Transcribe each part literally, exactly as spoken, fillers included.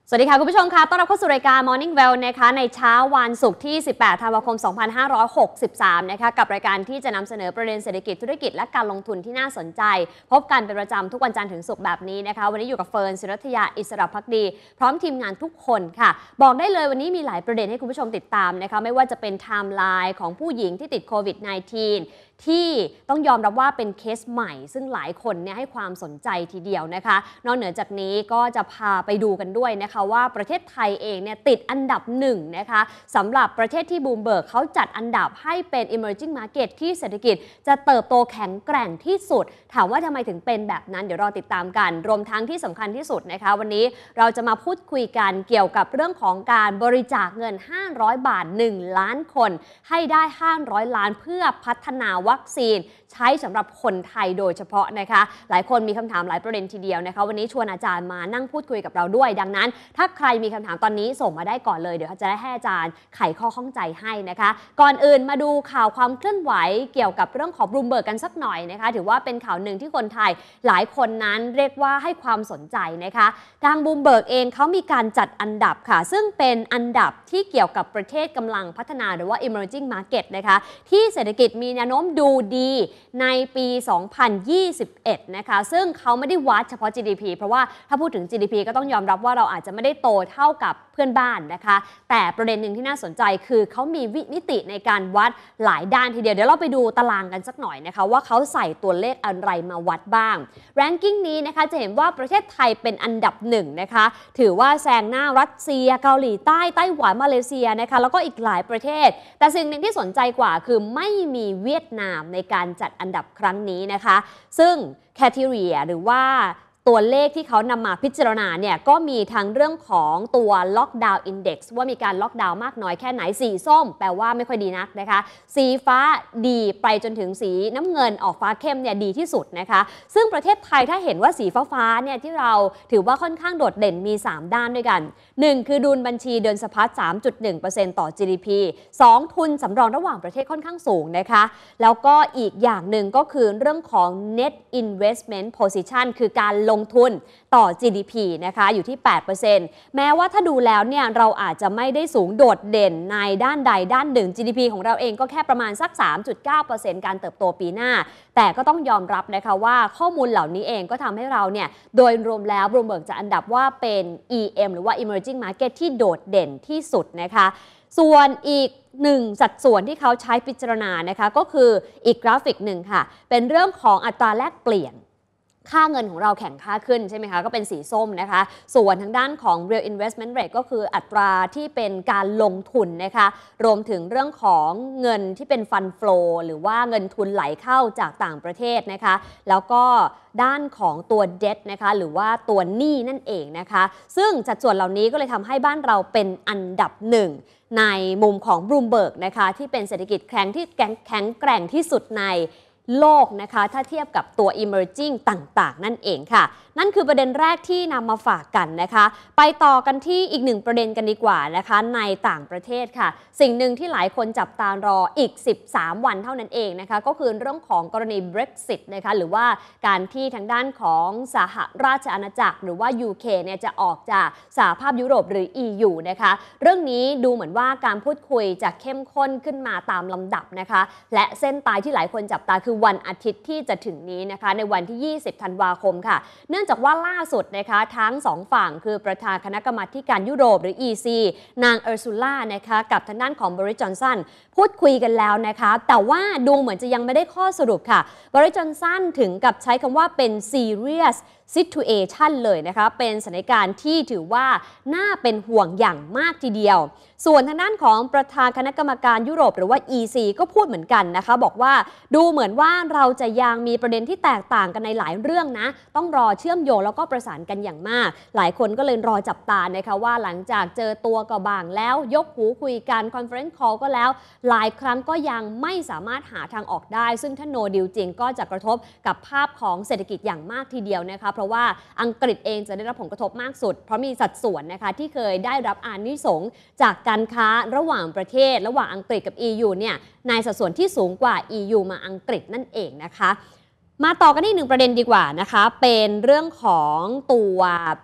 สวัสดีค่ะคุณผู้ชมค่ะต้อนรับเข้าสู่รายการ Morning Well นะคะในเช้าวันศุกร์ที่สิบแปดธันวาคมสองพันห้าร้อยหกสิบสามนะคะกับรายการที่จะนำเสนอประเด็นเศรษฐกิจธุรกิจและการลงทุนที่น่าสนใจพบกันเป็นประจำทุกวันจันทร์ถึงศุกร์แบบนี้นะคะวันนี้อยู่กับเฟิร์นศิรัทยาอิสระภักดีพร้อมทีมงานทุกคนค่ะบอกได้เลยวันนี้มีหลายประเด็นให้คุณผู้ชมติดตามนะคะไม่ว่าจะเป็นไทม์ไลน์ของผู้หญิงที่ติดโควิด สิบเก้า ที่ต้องยอมรับว่าเป็นเคสใหม่ซึ่งหลายคนเนี่ยให้ความสนใจทีเดียวนะคะนอกเหนือจากนี้ก็จะพาไปดูกันด้วยนะคะว่าประเทศไทยเองเนี่ยติดอันดับหนึ่งนะคะสำหรับประเทศที่บูมเบิร์กเขาจัดอันดับให้เป็น emerging market ที่เศรษฐกิจจะเติบโตแข็งแกร่งที่สุดถามว่าทำไมถึงเป็นแบบนั้นเดี๋ยวรอติดตามกันรวมทั้งที่สำคัญที่สุดนะคะวันนี้เราจะมาพูดคุยกันเกี่ยวกับเรื่องของการบริจาคเงินห้าร้อยบาทหนึ่งล้านคนให้ได้ห้าร้อยล้านเพื่อพัฒนาวัคซีนใช้สำหรับคนไทยโดยเฉพาะนะคะหลายคนมีคำถามหลายประเด็นทีเดียวนะคะวันนี้ชวนอาจารย์มานั่งพูดคุยกับเราด้วยดังนั้นถ้าใครมีคำถามตอนนี้ส่งมาได้ก่อนเลยเดี๋ยวจะได้ให้อาจารย์ไขข้อข้องใจให้นะคะก่อนอื่นมาดูข่าวความเคลื่อนไหวเกี่ยวกับเรื่องของบลูมเบิร์กกันสักหน่อยนะคะถือว่าเป็นข่าวหนึ่งที่คนไทยหลายคนนั้นเรียกว่าให้ความสนใจนะคะทางบลูมเบิร์กเองเขามีการจัดอันดับค่ะซึ่งเป็นอันดับที่เกี่ยวกับประเทศกำลังพัฒนาหรือว่า emerging market นะคะที่เศรษฐกิจมีแนวโน้มดูดีในปี สองพันยี่สิบเอ็ด นะคะซึ่งเขาไม่ได้วัดเฉพาะ จี ดี พี เพราะว่าถ้าพูดถึง จี ดี พี ก็ต้องยอมรับว่าเราอาจจะไม่ได้โตเท่ากับเพื่อนบ้านนะคะแต่ประเด็นหนึ่งที่น่าสนใจคือเขามีวินิติในการวัดหลายด้านทีเดียวเดี๋ยวเราไปดูตารางกันสักหน่อยนะคะว่าเขาใส่ตัวเลขอะไรมาวัดบ้าง ranking นี้นะคะจะเห็นว่าประเทศไทยเป็นอันดับหนึ่งนะคะถือว่าแซงหน้ารัสเซียเกาหลีใต้ไต้หวันมาเลเซียนะคะแล้วก็อีกหลายประเทศแต่สิ่งหนึ่งที่สนใจกว่าคือไม่มีเวียดนามในการจัดอันดับครั้งนี้นะคะซึ่ง criteria หรือว่าตัวเลขที่เขานำมาพิจารณาเนี่ยก็มีทั้งเรื่องของตัว Lockdown Index ว่ามีการล็อกดาวน์มากน้อยแค่ไหนสีส้มแปลว่าไม่ค่อยดีนักนะคะสีฟ้าดีไปจนถึงสีน้ำเงินออกฟ้าเข้มเนี่ยดีที่สุดนะคะซึ่งประเทศไทยถ้าเห็นว่าสีฟ้าๆเนี่ยที่เราถือว่าค่อนข้างโดดเด่นมีสามด้านด้วยกันหนึ่งคือดุลบัญชีเดินสะพัด สามจุดหนึ่งเปอร์เซ็นต์ ต่อ จี ดี พี สองทุนสำรองระหว่างประเทศค่อนข้างสูงนะคะแล้วก็อีกอย่างหนึ่งก็คือเรื่องของ Net Investment Position คือการลงทุนต่อ จี ดี พี นะคะอยู่ที่ แปดเปอร์เซ็นต์ แม้ว่าถ้าดูแล้วเนี่ยเราอาจจะไม่ได้สูงโดดเด่นในด้านใดด้านหนึ่ง จี ดี พี ของเราเองก็แค่ประมาณสัก สามจุดเก้าเปอร์เซ็นต์ การเติบโตปีหน้าแต่ก็ต้องยอมรับนะคะว่าข้อมูลเหล่านี้เองก็ทำให้เราเนี่ยโดยรวมแล้วบลูมเบิร์กจะอันดับว่าเป็น อี เอ็ม หรือว่า Emerging Market ที่โดดเด่นที่สุดนะคะส่วนอีกหนึ่งสัดส่วนที่เขาใช้พิจารณานะคะก็คืออีกกราฟิกหนึ่งค่ะเป็นเรื่องของอัตราแลกเปลี่ยนค่าเงินของเราแข็งค่าขึ้นใช่ไหมคะก็เป็นสีส้มนะคะส่วนทางด้านของ real investment rate ก็คืออัตราที่เป็นการลงทุนนะคะรวมถึงเรื่องของเงินที่เป็น fund flow หรือว่าเงินทุนไหลเข้าจากต่างประเทศนะคะแล้วก็ด้านของตัว debt นะคะหรือว่าตัวหนี้นั่นเองนะคะซึ่งสัดส่วนเหล่านี้ก็เลยทำให้บ้านเราเป็นอันดับหนึ่งในมุมของ Bloomberg นะคะที่เป็นเศรษฐกิจแข็งที่แข็งแกร่งที่สุดในโลกนะคะถ้าเทียบกับตัว emerging ต่างๆนั่นเองค่ะนั่นคือประเด็นแรกที่นำมาฝากกันนะคะไปต่อกันที่อีกหนึ่งประเด็นกันดีกว่านะคะในต่างประเทศค่ะสิ่งหนึ่งที่หลายคนจับตารออีกสิบสามวันเท่านั้นเองนะคะก็คือเรื่องของกรณี Brexit นะคะหรือว่าการที่ทางด้านของสหราชอาณาจักรหรือว่า ยู เค เนี่ยจะออกจากสหภาพยุโรปหรือ อี ยู นะคะเรื่องนี้ดูเหมือนว่าการพูดคุยจะเข้มข้นขึ้นมาตามลำดับนะคะและเส้นตายที่หลายคนจับตาคือวันอาทิตย์ที่จะถึงนี้นะคะในวันที่ยี่สิบธันวาคมค่ะเนื่องจากว่าล่าสุดนะคะทั้งสองฝั่งคือประธานคณะกรรมาการยุโรปหรือ อี ซี นางเออร์ซูล่านะคะกับทางด้านของบริส จอนสันพูดคุยกันแล้วนะคะแต่ว่าดูเหมือนจะยังไม่ได้ข้อสรุปค่ะบริส จอนสันถึงกับใช้คำว่าเป็น serious situation เลยนะคะเป็นสถานการณ์ที่ถือว่าน่าเป็นห่วงอย่างมากทีเดียวส่วนทางด้านของประธานคณะกรรมการยุโรปหรือว่า อี ซี ก็พูดเหมือนกันนะคะบอกว่าดูเหมือนว่าเราจะยังมีประเด็นที่แตกต่างกันในหลายเรื่องนะต้องรอเชื่อมโยงแล้วก็ประสานกันอย่างมากหลายคนก็เลยรอจับตานะคะว่าหลังจากเจอตัวก็บางแล้วยกหูคุยกันคอนเฟอเรนซ์คอลก็แล้วหลายครั้งก็ยังไม่สามารถหาทางออกได้ซึ่งถ้าโนดีลจริงก็จะกระทบกับภาพของเศรษฐกิจอย่างมากทีเดียวนะคะเพราะว่าอังกฤษเองจะได้รับผลกระทบมากสุดเพราะมีสัดส่วนนะคะที่เคยได้รับอานิสงส์จากการค้าระหว่างประเทศระหว่างอังกฤษกับ อี ยู เนี่ยในสัดส่วนที่สูงกว่า อี ยู มาอังกฤษนั่นเองนะคะมาต่อกันที่หนึ่งประเด็นดีกว่านะคะเป็นเรื่องของตัว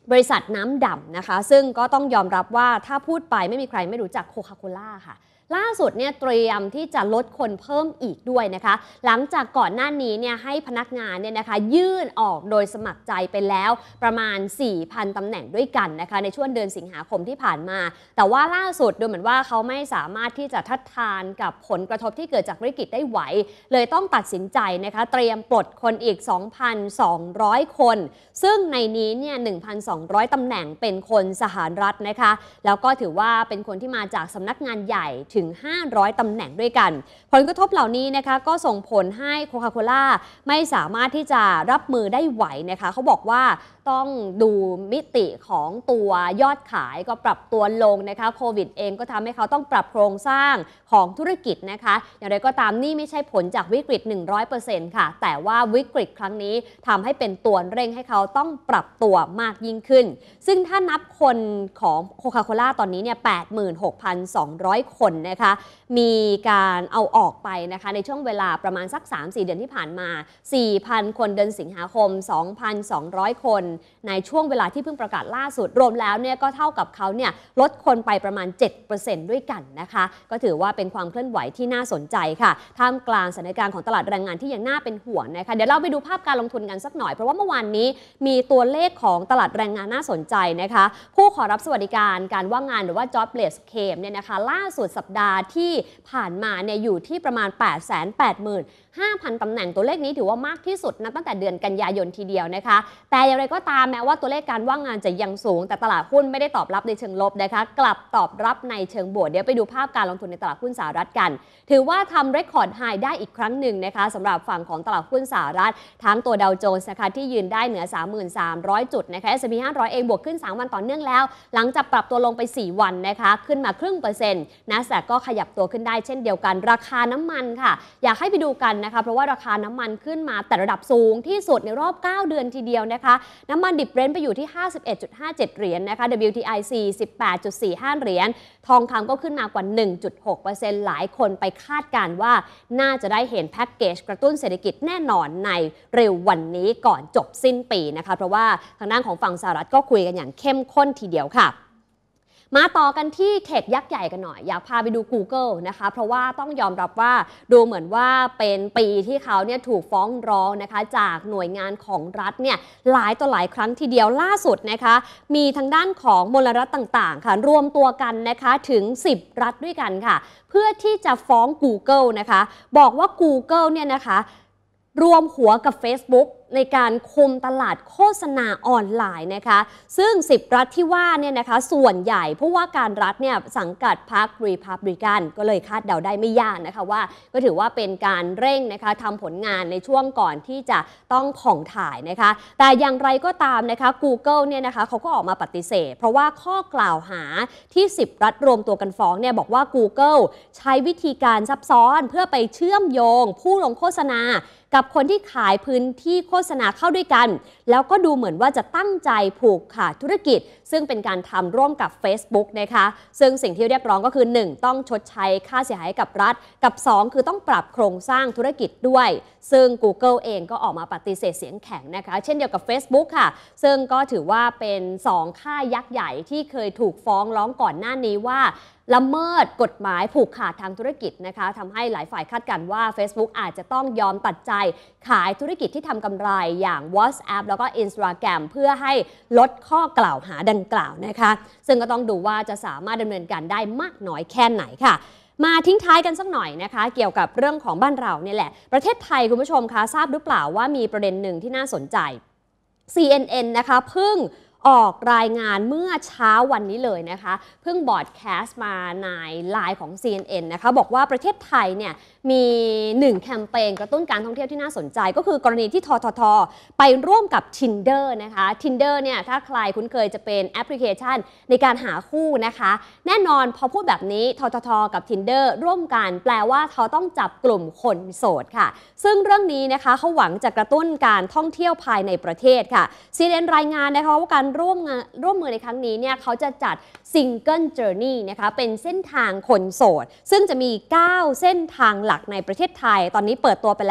บริษัทน้ำดำนะคะซึ่งก็ต้องยอมรับว่าถ้าพูดไปไม่มีใครไม่รู้จักโคคาโคล่าค่ะล่าสุดเนี่ยเตรียมที่จะลดคนเพิ่มอีกด้วยนะคะหลังจากก่อนหน้านี้เนี่ยให้พนักงานเนี่ยนะคะยื่นออกโดยสมัครใจไปแล้วประมาณ สี่พัน ตำแหน่งด้วยกันนะคะในช่วงเดือนสิงหาคมที่ผ่านมาแต่ว่าล่าสุดดูเหมือนว่าเขาไม่สามารถที่จะทัดทานกับผลกระทบที่เกิดจากวิกฤตได้ไหวเลยต้องตัดสินใจนะคะเตรียมปลดคนอีก สองพันสองร้อย คนซึ่งในนี้เนี่ย หนึ่งพันสองร้อย ตำแหน่งเป็นคนสหรัฐนะคะแล้วก็ถือว่าเป็นคนที่มาจากสำนักงานใหญ่ถึงห้าร้อย ตำแหน่งด้วยกันผลกระทบเหล่านี้นะคะก็ส่งผลให้โคคาโคล่าไม่สามารถที่จะรับมือได้ไหวนะคะเขาบอกว่าต้องดูมิติของตัวยอดขายก็ปรับตัวลงนะคะโควิดเองก็ทำให้เขาต้องปรับโครงสร้างของธุรกิจนะคะอย่างไรก็ตามนี่ไม่ใช่ผลจากวิกฤต หนึ่งร้อยเปอร์เซ็นต์ ค่ะแต่ว่าวิกฤตครั้งนี้ทำให้เป็นตัวเร่งให้เขาต้องปรับตัวมากยิ่งขึ้นซึ่งถ้านับคนของโคคาโคล่าตอนนี้เนี่ย แปดหมื่นหกพันสองร้อย คนนะคะมีการเอาออกไปนะคะในช่วงเวลาประมาณสัก สามถึงสี่ เดือนที่ผ่านมา สี่พัน คนเดือนสิงหาคม สองพันสองร้อย คนในช่วงเวลาที่เพิ่งประกาศล่าสุดรวมแล้วเนี่ยก็เท่ากับเขาเนี่ยลดคนไปประมาณ เจ็ดเปอร์เซ็นต์ ด้วยกันนะคะก็ถือว่าเป็นความเคลื่อนไหวที่น่าสนใจค่ะท่ามกลางสถานการณ์ของตลาดแรงงานที่ยังน่าเป็นห่วงนะคะเดี๋ยวเราไปดูภาพการลงทุนกันสักหน่อยเพราะว่าเมื่อวานนี้มีตัวเลขของตลาดแรงงานน่าสนใจนะคะผู้ขอรับสวัสดิการการว่างงานหรือว่า jobless claim เนี่ยนะคะล่าสุดสัปดาห์ที่ผ่านมาเนี่ยอยู่ที่ประมาณ แปดแสนแปดหมื่นห้าพัน ตำแหน่งตัวเลขนี้ถือว่ามากที่สุดนะตั้งแต่เดือนกันยายนทีเดียวนะคะแต่อย่างไรก็ตามแม้ว่าตัวเลขการว่างงานจะยังสูงแต่ตลาดหุ้นไม่ได้ตอบรับในเชิงลบนะคะกลับตอบรับในเชิงบวกเดี๋ยวไปดูภาพการลงทุนในตลาดหุ้นสหรัฐกันถือว่าทำเรคคอร์ดไฮได้อีกครั้งหนึ่งนะคะสำหรับฝั่งของตลาดหุ้นสหรัฐทั้งตัวดาวโจนส์นะคะที่ยืนได้เหนือ สามหมื่นสามร้อย จุดนะคะ เอส แอนด์ พี ห้าร้อยเองบวกขึ้นสามวันต่อเนื่องแล้วหลังจากปรับตัวลงไปสี่วันนะคะขึ้นมาครึ่งเปอร์เซ็นต์ NASDAQ ก็ขยับตัวขึ้นได้เช่นเดียวกันราคาน้ำมันค่ะอยากให้ไปดูกันนะคะเพราะว่าราคาน้ำมันขึ้นมาแต่ระดับสูงที่สุดในรอบเก้าเดือนทีเดียวนะคะน้ำมันดิบเบรนท์ไปอยู่ที่ ห้าสิบเอ็ดจุดห้าเจ็ด เหรียญนะคะ ดับเบิลยู ที ไอ สี่สิบแปดจุดสี่ห้า เหรียญทองคำก็ขึ้นมากว่า หนึ่งจุดหกเปอร์เซ็นต์ หลายคนไปคาดการณ์ว่าน่าจะได้เห็นแพ็กเกจกระตุ้นเศรษฐกิจแน่นอนในเร็ววันนี้ก่อนจบสิ้นปีนะคะเพราะว่าทางด้านของฝั่งสหรัฐก็คุยกันอย่างเข้มข้นทีเดียวค่ะมาต่อกันที่เทคยักษ์ใหญ่กันหน่อยอยากพาไปดู Google นะคะเพราะว่าต้องยอมรับว่าดูเหมือนว่าเป็นปีที่เขาเนี่ยถูกฟ้องร้องนะคะจากหน่วยงานของรัฐเนี่ยหลายต่อหลายครั้งทีเดียวล่าสุดนะคะมีทางด้านของมลรัฐต่างๆค่ะรวมตัวกันนะคะถึงสิบรัฐด้วยกันค่ะเพื่อที่จะฟ้อง Google นะคะบอกว่า Google เนี่ยนะคะรวมหัวกับ Facebookในการคุมตลาดโฆษณาออนไลน์นะคะซึ่งสิบรัฐที่ว่าเนี่ยนะคะส่วนใหญ่ผู้ว่าการรัฐเนี่ยสังกัดพรรครีพับลิกันก็เลยคาดเดาได้ไม่ยากนะคะว่าก็ถือว่าเป็นการเร่งนะคะทำผลงานในช่วงก่อนที่จะต้องผ่องถ่ายนะคะแต่อย่างไรก็ตามนะคะ Google เนี่ยนะคะเขาก็ออกมาปฏิเสธเพราะว่าข้อกล่าวหาที่สิบรัฐรวมตัวกันฟ้องเนี่ยบอกว่า Google ใช้วิธีการซับซ้อนเพื่อไปเชื่อมโยงผู้ลงโฆษณากับคนที่ขายพื้นที่โฆษณาเข้าด้วยกันแล้วก็ดูเหมือนว่าจะตั้งใจผูกขาดธุรกิจซึ่งเป็นการทำร่วมกับ Facebook นะคะซึ่งสิ่งที่เรียกร้องก็คือ หนึ่ง ต้องชดใช้ค่าเสียหายกับรัฐกับ สอง คือต้องปรับโครงสร้างธุรกิจด้วยซึ่ง Google เองก็ออกมาปฏิเสธเสียงแข็งนะคะเช่นเดียวกับ Facebook ค่ะซึ่งก็ถือว่าเป็นสองค่ายยักษ์ใหญ่ที่เคยถูกฟ้องร้องก่อนหน้านี้ว่าละเมิดกฎหมายผูกขาดทางธุรกิจนะคะทำให้หลายฝ่ายคาดการณ์ว่า Facebook อาจจะต้องยอมตัดใจขายธุรกิจที่ทำกำไรอย่าง WhatsApp แล้วก็ Instagram เพื่อให้ลดข้อกล่าวหาดังกล่าวนะคะซึ่งก็ต้องดูว่าจะสามารถดำเนินการได้มากน้อยแค่ไหนค่ะมาทิ้งท้ายกันสักหน่อยนะคะเกี่ยวกับเรื่องของบ้านเราเนี่ยแหละประเทศไทยคุณผู้ชมคะทราบหรือเปล่าว่ามีประเด็นหนึ่งที่น่าสนใจ ซี เอ็น เอ็น นะคะเพิ่งออกรายงานเมื่อเช้าวันนี้เลยนะคะเพิ่งบอร์ดแคสต์มาในไลน์ของ ซี เอ็น เอ็น นะคะบอกว่าประเทศไทยเนี่ยมีหนึ่งแคมเปญกระตุ้นการท่องเที่ยวที่น่าสนใจก็คือกรณีที่ททท.ไปร่วมกับ Tinder นะคะ Tinder เนี่ยถ้าใครคุ้นเคยจะเป็นแอปพลิเคชันในการหาคู่นะคะแน่นอนพอพูดแบบนี้ททท.กับ Tinder ร่วมกันแปลว่าเขาต้องจับกลุ่มคนโสดค่ะซึ่งเรื่องนี้นะคะเขาหวังจะกระตุ้นการท่องเที่ยวภายในประเทศค่ะ ซี เอ็น เอ็น รายงานนะคะว่าการร่วมงานร่วมมือในครั้งนี้เนี่ยเขาจะจัด Single Journey นะคะเป็นเส้นทางคนโสดซึ่งจะมีเก้าเส้นทางหลักในประเทศไทยตอนนี้เปิดตัวไปแล้ว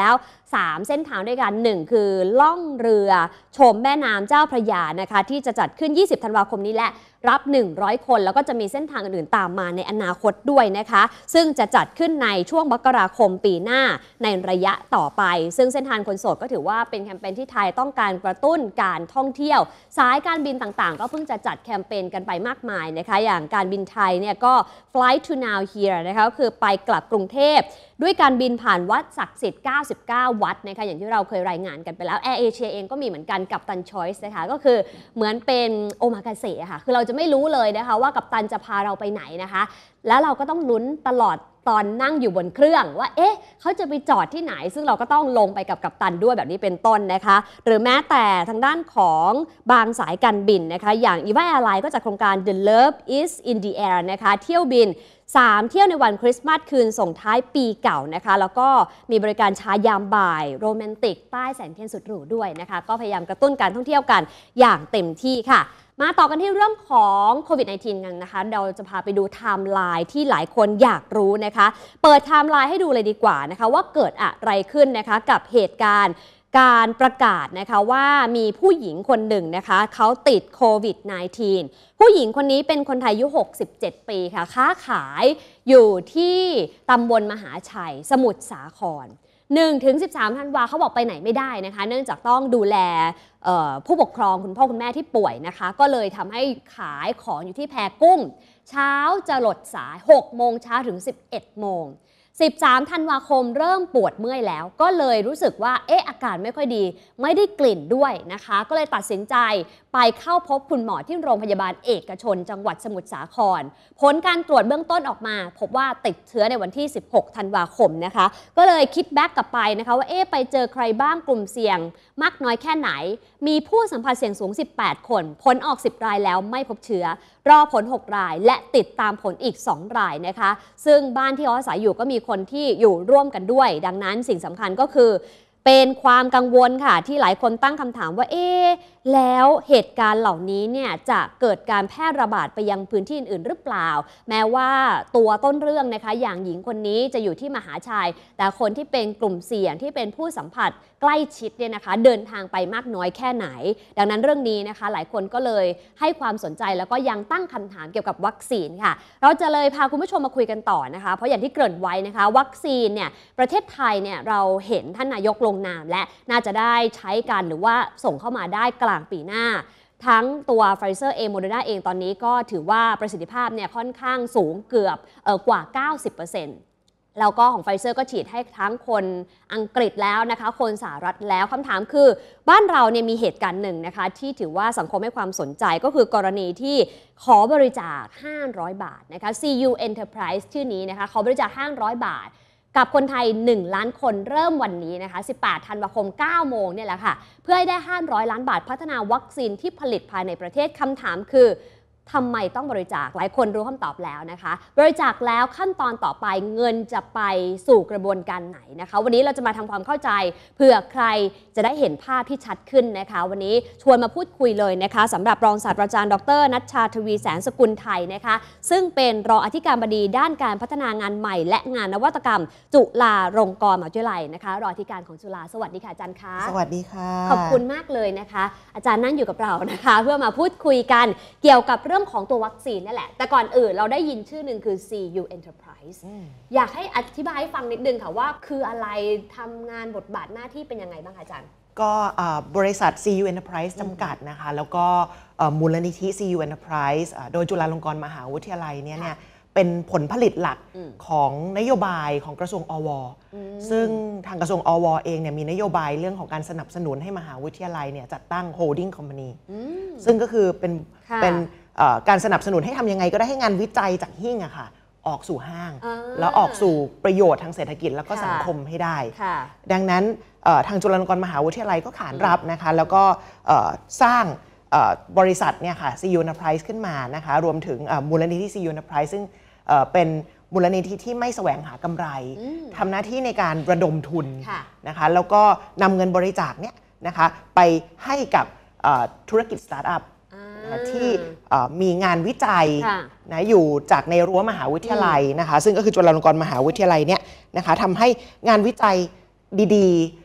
สามเส้นทางด้วยกันหนึ่งคือล่องเรือชมแม่น้ำเจ้าพระยานะคะที่จะจัดขึ้นยี่สิบธันวาคมนี้และรับหนึ่งร้อยคนแล้วก็จะมีเส้นทางอื่นๆตามมาในอนาคตด้วยนะคะซึ่งจะจัดขึ้นในช่วงมกราคมปีหน้าในระยะต่อไปซึ่งเส้นทางคนโสดก็ถือว่าเป็นแคมเปญที่ไทยต้องการกระตุ้นการท่องเที่ยวสายการบินต่างๆก็เพิ่งจะจัดแคมเปญกันไปมากมายนะคะอย่างการบินไทยเนี่ยก็ Flight to Now Here นะคะก็คือไปกลับกรุงเทพด้วยการบินผ่านวัดศักดิ์สิทธิ์เก้าสิบเก้าวัดนะคะอย่างที่เราเคยรายงานกันไปแล้ว Air Asia เองก็มีเหมือนกันกัปตัน Choice นะคะก็คือเหมือนเป็นโอมากาเสะค่ะคือเราจะไม่รู้เลยนะคะว่ากัปตันจะพาเราไปไหนนะคะแล้วเราก็ต้องลุ้นตลอดตอนนั่งอยู่บนเครื่องว่าเอ๊ะเขาจะไปจอดที่ไหนซึ่งเราก็ต้องลงไปกับกัปตันด้วยแบบนี้เป็นต้นนะคะหรือแม้แต่ทางด้านของบางสายการบินนะคะอย่าง Eva Airlines ก็จัดโครงการ The Love is in the Air นะคะเที่ยวบินสามเที่ยวในวันคริสต์มาสคืนส่งท้ายปีเก่านะคะแล้วก็มีบริการชายามบ่ายโรแมนติกใต้แสงเทียนสุดหรูด้วยนะคะก็พยายามกระตุ้นการท่องเที่ยวกันอย่างเต็มที่ค่ะมาต่อกันที่เรื่องของโควิด สิบเก้า กันนะคะเราจะพาไปดูไทม์ไลน์ที่หลายคนอยากรู้นะคะเปิดไทม์ไลน์ให้ดูเลยดีกว่านะคะว่าเกิดอะไรขึ้นนะคะกับเหตุการณ์การประกาศนะคะว่ามีผู้หญิงคนหนึ่งนะคะเขาติดโควิด สิบเก้า ผู้หญิงคนนี้เป็นคนไทยอายุหกสิบเจ็ดปีค่ะค้าขายอยู่ที่ตำบลมหาชัยสมุทรสาครหนึ่งถึงสิบสาม ธันวาเขาบอกไปไหนไม่ได้นะคะเนื่องจากต้องดูแลผู้ปกครองคุณพ่อคุณแม่ที่ป่วยนะคะก็เลยทำให้ขายของอยู่ที่แพกุ้งเช้าจะหลดสายหกโมงเช้าถึงสิบเอ็ดโมงสิบสาม ธันวาคมเริ่มปวดเมื่อยแล้วก็เลยรู้สึกว่าเอ๊ะอาการไม่ค่อยดีไม่ได้กลิ่นด้วยนะคะก็เลยตัดสินใจไปเข้าพบคุณหมอที่โรงพยาบาลเอกชนจังหวัดสมุทรสาครผลการตรวจเบื้องต้นออกมาพบว่าติดเชื้อในวันที่สิบหก ธันวาคมนะคะก็เลยคิดแบ็กกลับไปนะคะว่าเอ๊ะไปเจอใครบ้างกลุ่มเสี่ยงมากน้อยแค่ไหนมีผู้สัมผัสเสี่ยงสูงสิบแปดคนผลออกสิบรายแล้วไม่พบเชื้อรอผลหกรายและติดตามผลอีกสองรายนะคะซึ่งบ้านที่เขาอาศัยอยู่ก็มีคนที่อยู่ร่วมกันด้วยดังนั้นสิ่งสำคัญก็คือเป็นความกังวลค่ะที่หลายคนตั้งคำถามว่าเอ๊ะแล้วเหตุการณ์เหล่านี้เนี่ยจะเกิดการแพร่ระบาดไปยังพื้นที่อื่นๆหรือเปล่าแม้ว่าตัวต้นเรื่องนะคะอย่างหญิงคนนี้จะอยู่ที่มหาชัยแต่คนที่เป็นกลุ่มเสี่ยงที่เป็นผู้สัมผัสใกล้ชิดเนี่ยนะคะเดินทางไปมากน้อยแค่ไหนดังนั้นเรื่องนี้นะคะหลายคนก็เลยให้ความสนใจแล้วก็ยังตั้งคำถามเกี่ยวกับวัคซีนค่ะเราจะเลยพาคุณผู้ชมมาคุยกันต่อนะคะเพราะอย่างที่เกริ่นไว้นะคะวัคซีนเนี่ยประเทศไทยเนี่ยเราเห็นท่านนายกลงนามและน่าจะได้ใช้กันหรือว่าส่งเข้ามาได้กลางปีหน้าทั้งตัวไฟเซอร์เองโมเดอร์นาเองตอนนี้ก็ถือว่าประสิทธิภาพเนี่ยค่อนข้างสูงเกือบเอ่อกว่า เก้าสิบเปอร์เซ็นต์ แล้วก็ของไฟเซอร์ก็ฉีดให้ทั้งคนอังกฤษแล้วนะคะคนสหรัฐแล้วคำถามคือบ้านเราเนี่ยมีเหตุการณ์หนึ่งนะคะที่ถือว่าสังคมให้ความสนใจก็คือกรณีที่ขอบริจาคห้าร้อยบาทนะคะ ซี ยู Enterprise ชื่อนี้นะคะขอบริจาคห้าร้อยบาทกับคนไทยหนึ่งล้านคนเริ่มวันนี้นะคะสิบแปด ธันวาคม เก้าโมงเนี่ยแหละค่ะเพื่อให้ได้ห้าร้อยล้านบาทพัฒนาวัคซีนที่ผลิตภายในประเทศคำถามคือทำไมต้องบริจาคหลายคนรู้คำตอบแล้วนะคะบริจาคแล้วขั้นตอนต่อไปเงินจะไปสู่กระบวนการไหนนะคะวันนี้เราจะมาทำความเข้าใจเผื่อใครจะได้เห็นภาพที่ชัดขึ้นนะคะวันนี้ชวนมาพูดคุยเลยนะคะสำหรับรองศาสตราจารย์ดรณัชชาทวีแสนสกุลไทยนะคะซึ่งเป็นรองอธิการบดีด้านการพัฒนางานใหม่และงานนวัตกรรมจุฬาลงกรณ์มหาวิทยาลัยนะคะรองอธิการของจุฬาสวัสดีค่ะอาจารย์คะสวัสดีค่ะขอบคุณมากเลยนะคะอาจารย์นั่งอยู่กับเรานะคะเพื่อมาพูดคุยกันเกี่ยวกับเรื่องของตัววัคซีนนั่นแหละแต่ก่อนอื่นเราได้ยินชื่อหนึ่งคือ ซี ยู Enterprise อยากให้อธิบายให้ฟังนิดนึงค่ะว่าคืออะไรทำงานบทบาทหน้าที่เป็นยังไงบ้างคะอาจารย์ก็บริษัท ซี ยู Enterprise จำกัดนะคะแล้วก็มูลนิธิ ซี ยู Enterprise โดยจุฬาลงกรณ์มหาวิทยาลัยเนี่ยเนี่ยเป็นผลผลิตหลักของนโยบายของกระทรวงอวซึ่งทางกระทรวงอวเองเนี่ยมีนโยบายเรื่องของการสนับสนุนให้มหาวิทยาลัยเนี่ยจัดตั้ง holding company ซึ่งก็คือเป็นเป็นการสนับสนุนให้ทำยังไงก็ได้ให้งานวิจัยจากหิ้งอะค่ะออกสู่ห้างแล้วออกสู่ประโยชน์ทางเศรษฐกิจแล้วก็สังคมให้ได้ดังนั้นทางจุฬาลงกรณ์มหาวิทยาลัยก็ขานรับนะคะแล้วก็สร้างบริษัทเนี่ยค่ะ ซี ยู Enterprise ขึ้นมานะคะรวมถึงมูลนิธิ ซี ยู Enterprise ซึ่งเป็นมูลนิธิที่ไม่แสวงหากำไรทำหน้าที่ในการระดมทุนนะคะแล้วก็นำเงินบริจาคเนี่ยนะคะไปให้กับธุรกิจสตาร์ทอัพที่มีงานวิจัยนะอยู่จากในรั้วมหาวิทยาลัยนะคะซึ่งก็คือจุฬาลงกรณ์มหาวิทยาลัยเนี่ยนะคะทำให้งานวิจัยดี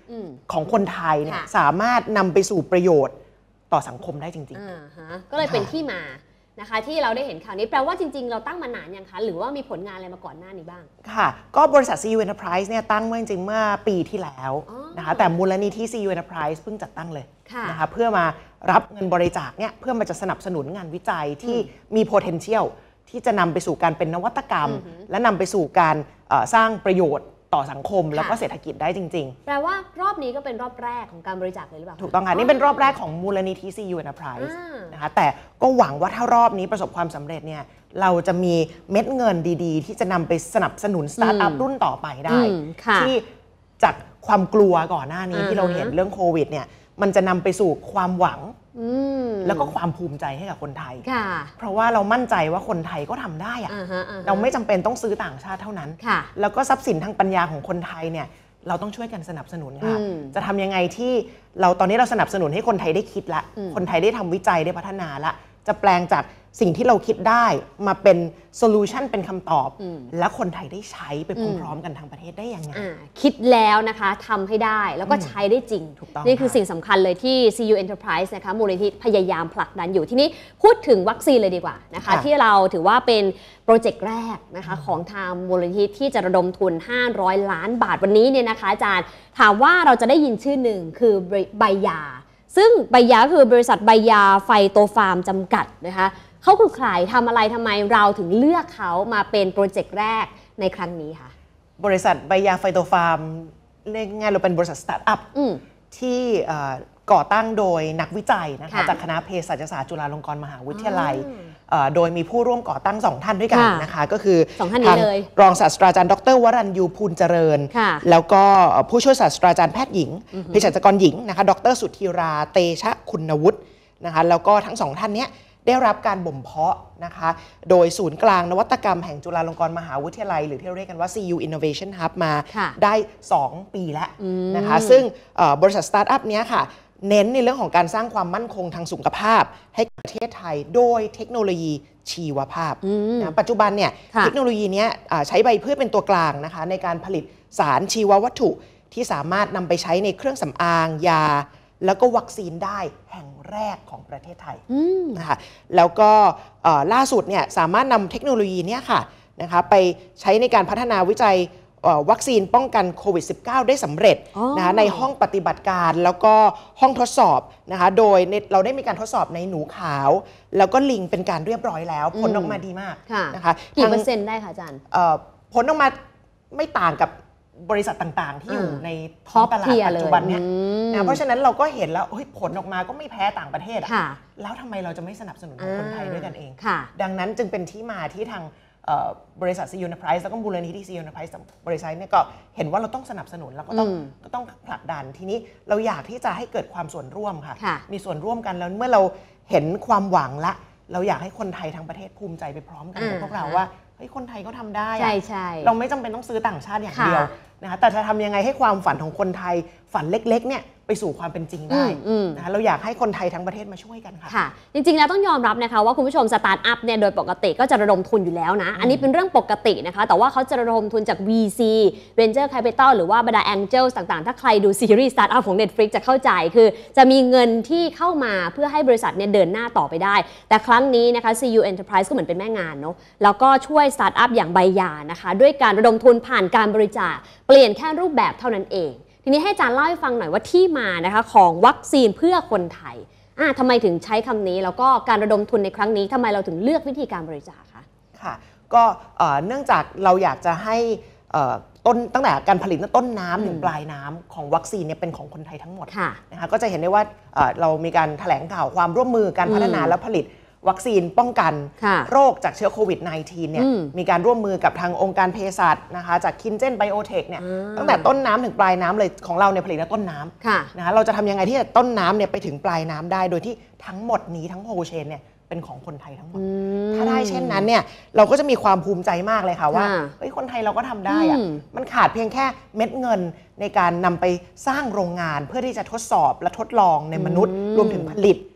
ของคนไทยเนี่ยสามารถนำไปสู่ประโยชน์ต่อสังคมได้จริงๆก็เลยเป็นที่มานะคะที่เราได้เห็นข่าวนี้แปลว่าจริงๆเราตั้งมานานยังคะหรือว่ามีผลงานอะไรมาก่อนหน้านี้บ้างค่ะก็บริษัท ซี ยู Enterprise เนี่ยตั้งเมื่อจริงๆเมื่อปีที่แล้วนะคะแต่มูลนิธิ ซี ยู Enterprise เพิ่งจัดตั้งเลยนะคะเพื่อมารับเงินบริจาคเนี่ยเพื่อมาจะสนับสนุนงานวิจัยที่มี potential ที่จะนำไปสู่การเป็นนวัตกรรมและนำไปสู่การสร้างประโยชน์ต่อสังคมแล้วก็เศรษฐกิจได้จริงๆแปลว่ารอบนี้ก็เป็นรอบแรกของการบริจาคเลยหรือเปล่าถูกต้องค่ะนี่เป็นรอบแรกของมูลนิธิ ซี ยู Enterprise นะคะแต่ก็หวังว่าถ้ารอบนี้ประสบความสำเร็จเนี่ยเราจะมีเม็ดเงินดีๆที่จะนำไปสนับสนุนสตาร์ทอัพรุ่นต่อไปได้ที่จากความกลัวก่อนหน้านี้ที่เราเห็นเรื่องโควิดเนี่ยมันจะนำไปสู่ความหวังแล้วก็ความภูมิใจให้กับคนไทยเพราะว่าเรามั่นใจว่าคนไทยก็ทำได้อะเราไม่จำเป็นต้องซื้อต่างชาติเท่านั้นแล้วก็ทรัพย์สินทางปัญญาของคนไทยเนี่ยเราต้องช่วยกันสนับสนุนค่ะจะทำยังไงที่เราตอนนี้เราสนับสนุนให้คนไทยได้คิดละคนไทยได้ทำวิจัยได้พัฒนาละจะแปลงจากสิ่งที่เราคิดได้มาเป็นโซลูชันเป็นคำตอบและคนไทยได้ใช้ไปพร้อมๆกันทั้งประเทศได้ยังไงคิดแล้วนะคะทำให้ได้แล้วก็ใช้ได้จริงนี่คือสิ่งสำคัญเลยที่ ซี ยู Enterprise นะคะมูลนิธิพยายามผลักดันอยู่ที่นี้พูดถึงวัคซีนเลยดีกว่านะคะที่เราถือว่าเป็นโปรเจกต์แรกนะคะของทางมูลนิธิที่จะระดมทุนห้าร้อยล้านบาทวันนี้เนี่ยนะคะอาจารย์ถามว่าเราจะได้ยินชื่อหนึ่งคือใบยาซึ่งใบยาคือบริษัทใบยาไฟโตฟาร์มจำกัดนะคะเขาคือใครทำอะไรทำไมเราถึงเลือกเขามาเป็นโปรเจกต์แรกในครั้งนี้คะบริษัทใบยาไฟโตฟาร์มเรียกง่ายเราเป็นบริษัทสตาร์ทอัพที่ก่อตั้งโดยนักวิจัยนะคะจากคณะเภสัชศาสตร์จุฬาลงกรณ์มหาวิทยาลัยโดยมีผู้ร่วมก่อตั้งสองท่านด้วยกันนะคะก็คือทางรองศาสตราจารย์ดรวรัญยูพูลเจริญแล้วก็ผู้ช่วยศาสตราจารย์แพทย์หญิงเภสัชกรหญิงนะคะดรสุทธีราเตชะคุณวุฒินะคะแล้วก็ทั้งสองท่านนี้ได้รับการบ่มเพาะนะคะโดยศูนย์กลางนวัตกรรมแห่งจุฬาลงกรณ์มหาวิทยาลัยหรือที่เรียกกันว่า ซี ยู Innovation Hub มาได้สองปีแล้วนะคะซึ่งบริษัทสตาร์ทอัพนี้ค่ะเน้นในเรื่องของการสร้างความมั่นคงทางสุขภาพให้กับประเทศไทยโดยเทคโนโลยีชีวภาพนะปัจจุบันเนี่ยเทคโนโลยีนี้ใช้ใบพืชเป็นตัวกลางนะคะในการผลิตสารชีววัตถุที่สามารถนำไปใช้ในเครื่องสำอางยาแล้วก็วัคซีนได้แห่งแรกของประเทศไทยนะคะแล้วก็ล่าสุดเนี่ยสามารถนำเทคโนโลยีนี้ค่ะนะคะไปใช้ในการพัฒนาวิจัยวัคซีนป้องกันโควิด สิบเก้า ได้สำเร็จนะคะในห้องปฏิบัติการแล้วก็ห้องทดสอบนะคะโดยเราได้มีการทดสอบในหนูขาวแล้วก็ลิงเป็นการเรียบร้อยแล้วผลออกมาดีมากนะคะกี่เปอร์เซ็นต์ได้คะอาจารย์ผลออกมาไม่ต่างกับบริษัทต่างๆที่อยู่ในท้องตลาดปัจจุบันเนี่ยนะเพราะฉะนั้นเราก็เห็นแล้วผลออกมาก็ไม่แพ้ต่างประเทศอ่ะแล้วทำไมเราจะไม่สนับสนุนคนไทยด้วยกันเองดังนั้นจึงเป็นที่มาที่ทางบริษัท ซี ยู Enterprise แล้วก็มูลนิธิ ซี ยู Enterprise บริษัทเนี่ยก็เห็นว่าเราต้องสนับสนุนแล้วก็ต้องก็ต้องผลักดันทีนี้เราอยากที่จะให้เกิดความส่วนร่วมค่ะมีส่วนร่วมกันแล้วเมื่อเราเห็นความหวังละเราอยากให้คนไทยทั้งประเทศภูมิใจไปพร้อมกันกับพวกเราว่าเฮ้ยคนไทยก็ทำได้ใช่ใช่เราไม่จำเป็นต้องซื้อต่างชาติอย่างเดียวนะคะแต่จะทำยังไงให้ความฝันของคนไทยฝันเล็กๆเนี่ยไปสู่ความเป็นจริงได้นะคะเราอยากให้คนไทยทั้งประเทศมาช่วยกันค่ะค่ะจริงๆแล้วต้องยอมรับนะคะว่าคุณผู้ชมสตาร์ทอัพเนี่ยโดยปกติก็จะระดมทุนอยู่แล้วนะอันนี้เป็นเรื่องปกตินะคะแต่ว่าเขาจะระดมทุนจาก วี ซี Venture Capital หรือว่าบรรดา Angels ต่างๆถ้าใครดูซีรีส์สตาร์ทอัพของ Netflix จะเข้าใจคือจะมีเงินที่เข้ามาเพื่อให้บริษัทเนี่ยเดินหน้าต่อไปได้แต่ครั้งนี้นะคะ ซี ยู Enterprise ก็เหมือนเป็นแม่งานเนาะแล้วก็ช่วยสตาร์ทอัพอย่างใบยานะคะด้วยการระดมทุนผ่านการบริจาคเปลี่ยนแค่รูปแบบเท่านั้นเองทีนี้ให้อาจารย์เล่าให้ฟังหน่อยว่าที่มานะคะของวัคซีนเพื่อคนไทยอ่าทำไมถึงใช้คำนี้แล้วก็การระดมทุนในครั้งนี้ทำไมเราถึงเลือกวิธีการบริจาคคะค่ะก็เนื่องจากเราอยากจะให้ต้นตั้งแต่การผลิตต้นน้ำถึงปลายน้ำของวัคซีนเนี่ยเป็นของคนไทยทั้งหมดนะคะก็จะเห็นได้ว่าเรามีการแถลงข่าวความร่วมมือการพัฒนาและผลิตวัคซีนป้องกันโรคจากเชื้อโควิด สิบเก้า เนี่ยมีการร่วมมือกับทางองค์การเภสัชนะคะจากคินเจนไบโอเทคเนี่ยตั้งแต่ต้นน้ำถึงปลายน้ำเลยของเราเนี่ยผลิตต้นน้ำนะคะเราจะทำยังไงที่จะต้นน้ำเนี่ยไปถึงปลายน้ำได้โดยที่ทั้งหมดนี้ทั้งโฮเชนเนี่ยเป็นของคนไทยทั้งหมดถ้าได้เช่นนั้นเนี่ยเราก็จะมีความภูมิใจมากเลยค่ะว่าเฮ้ยคนไทยเราก็ทำได้อะมันขาดเพียงแค่เม็ดเงินในการนำไปสร้างโรงงานเพื่อที่จะทดสอบและทดลองในมนุษย์รวมถึงผลิต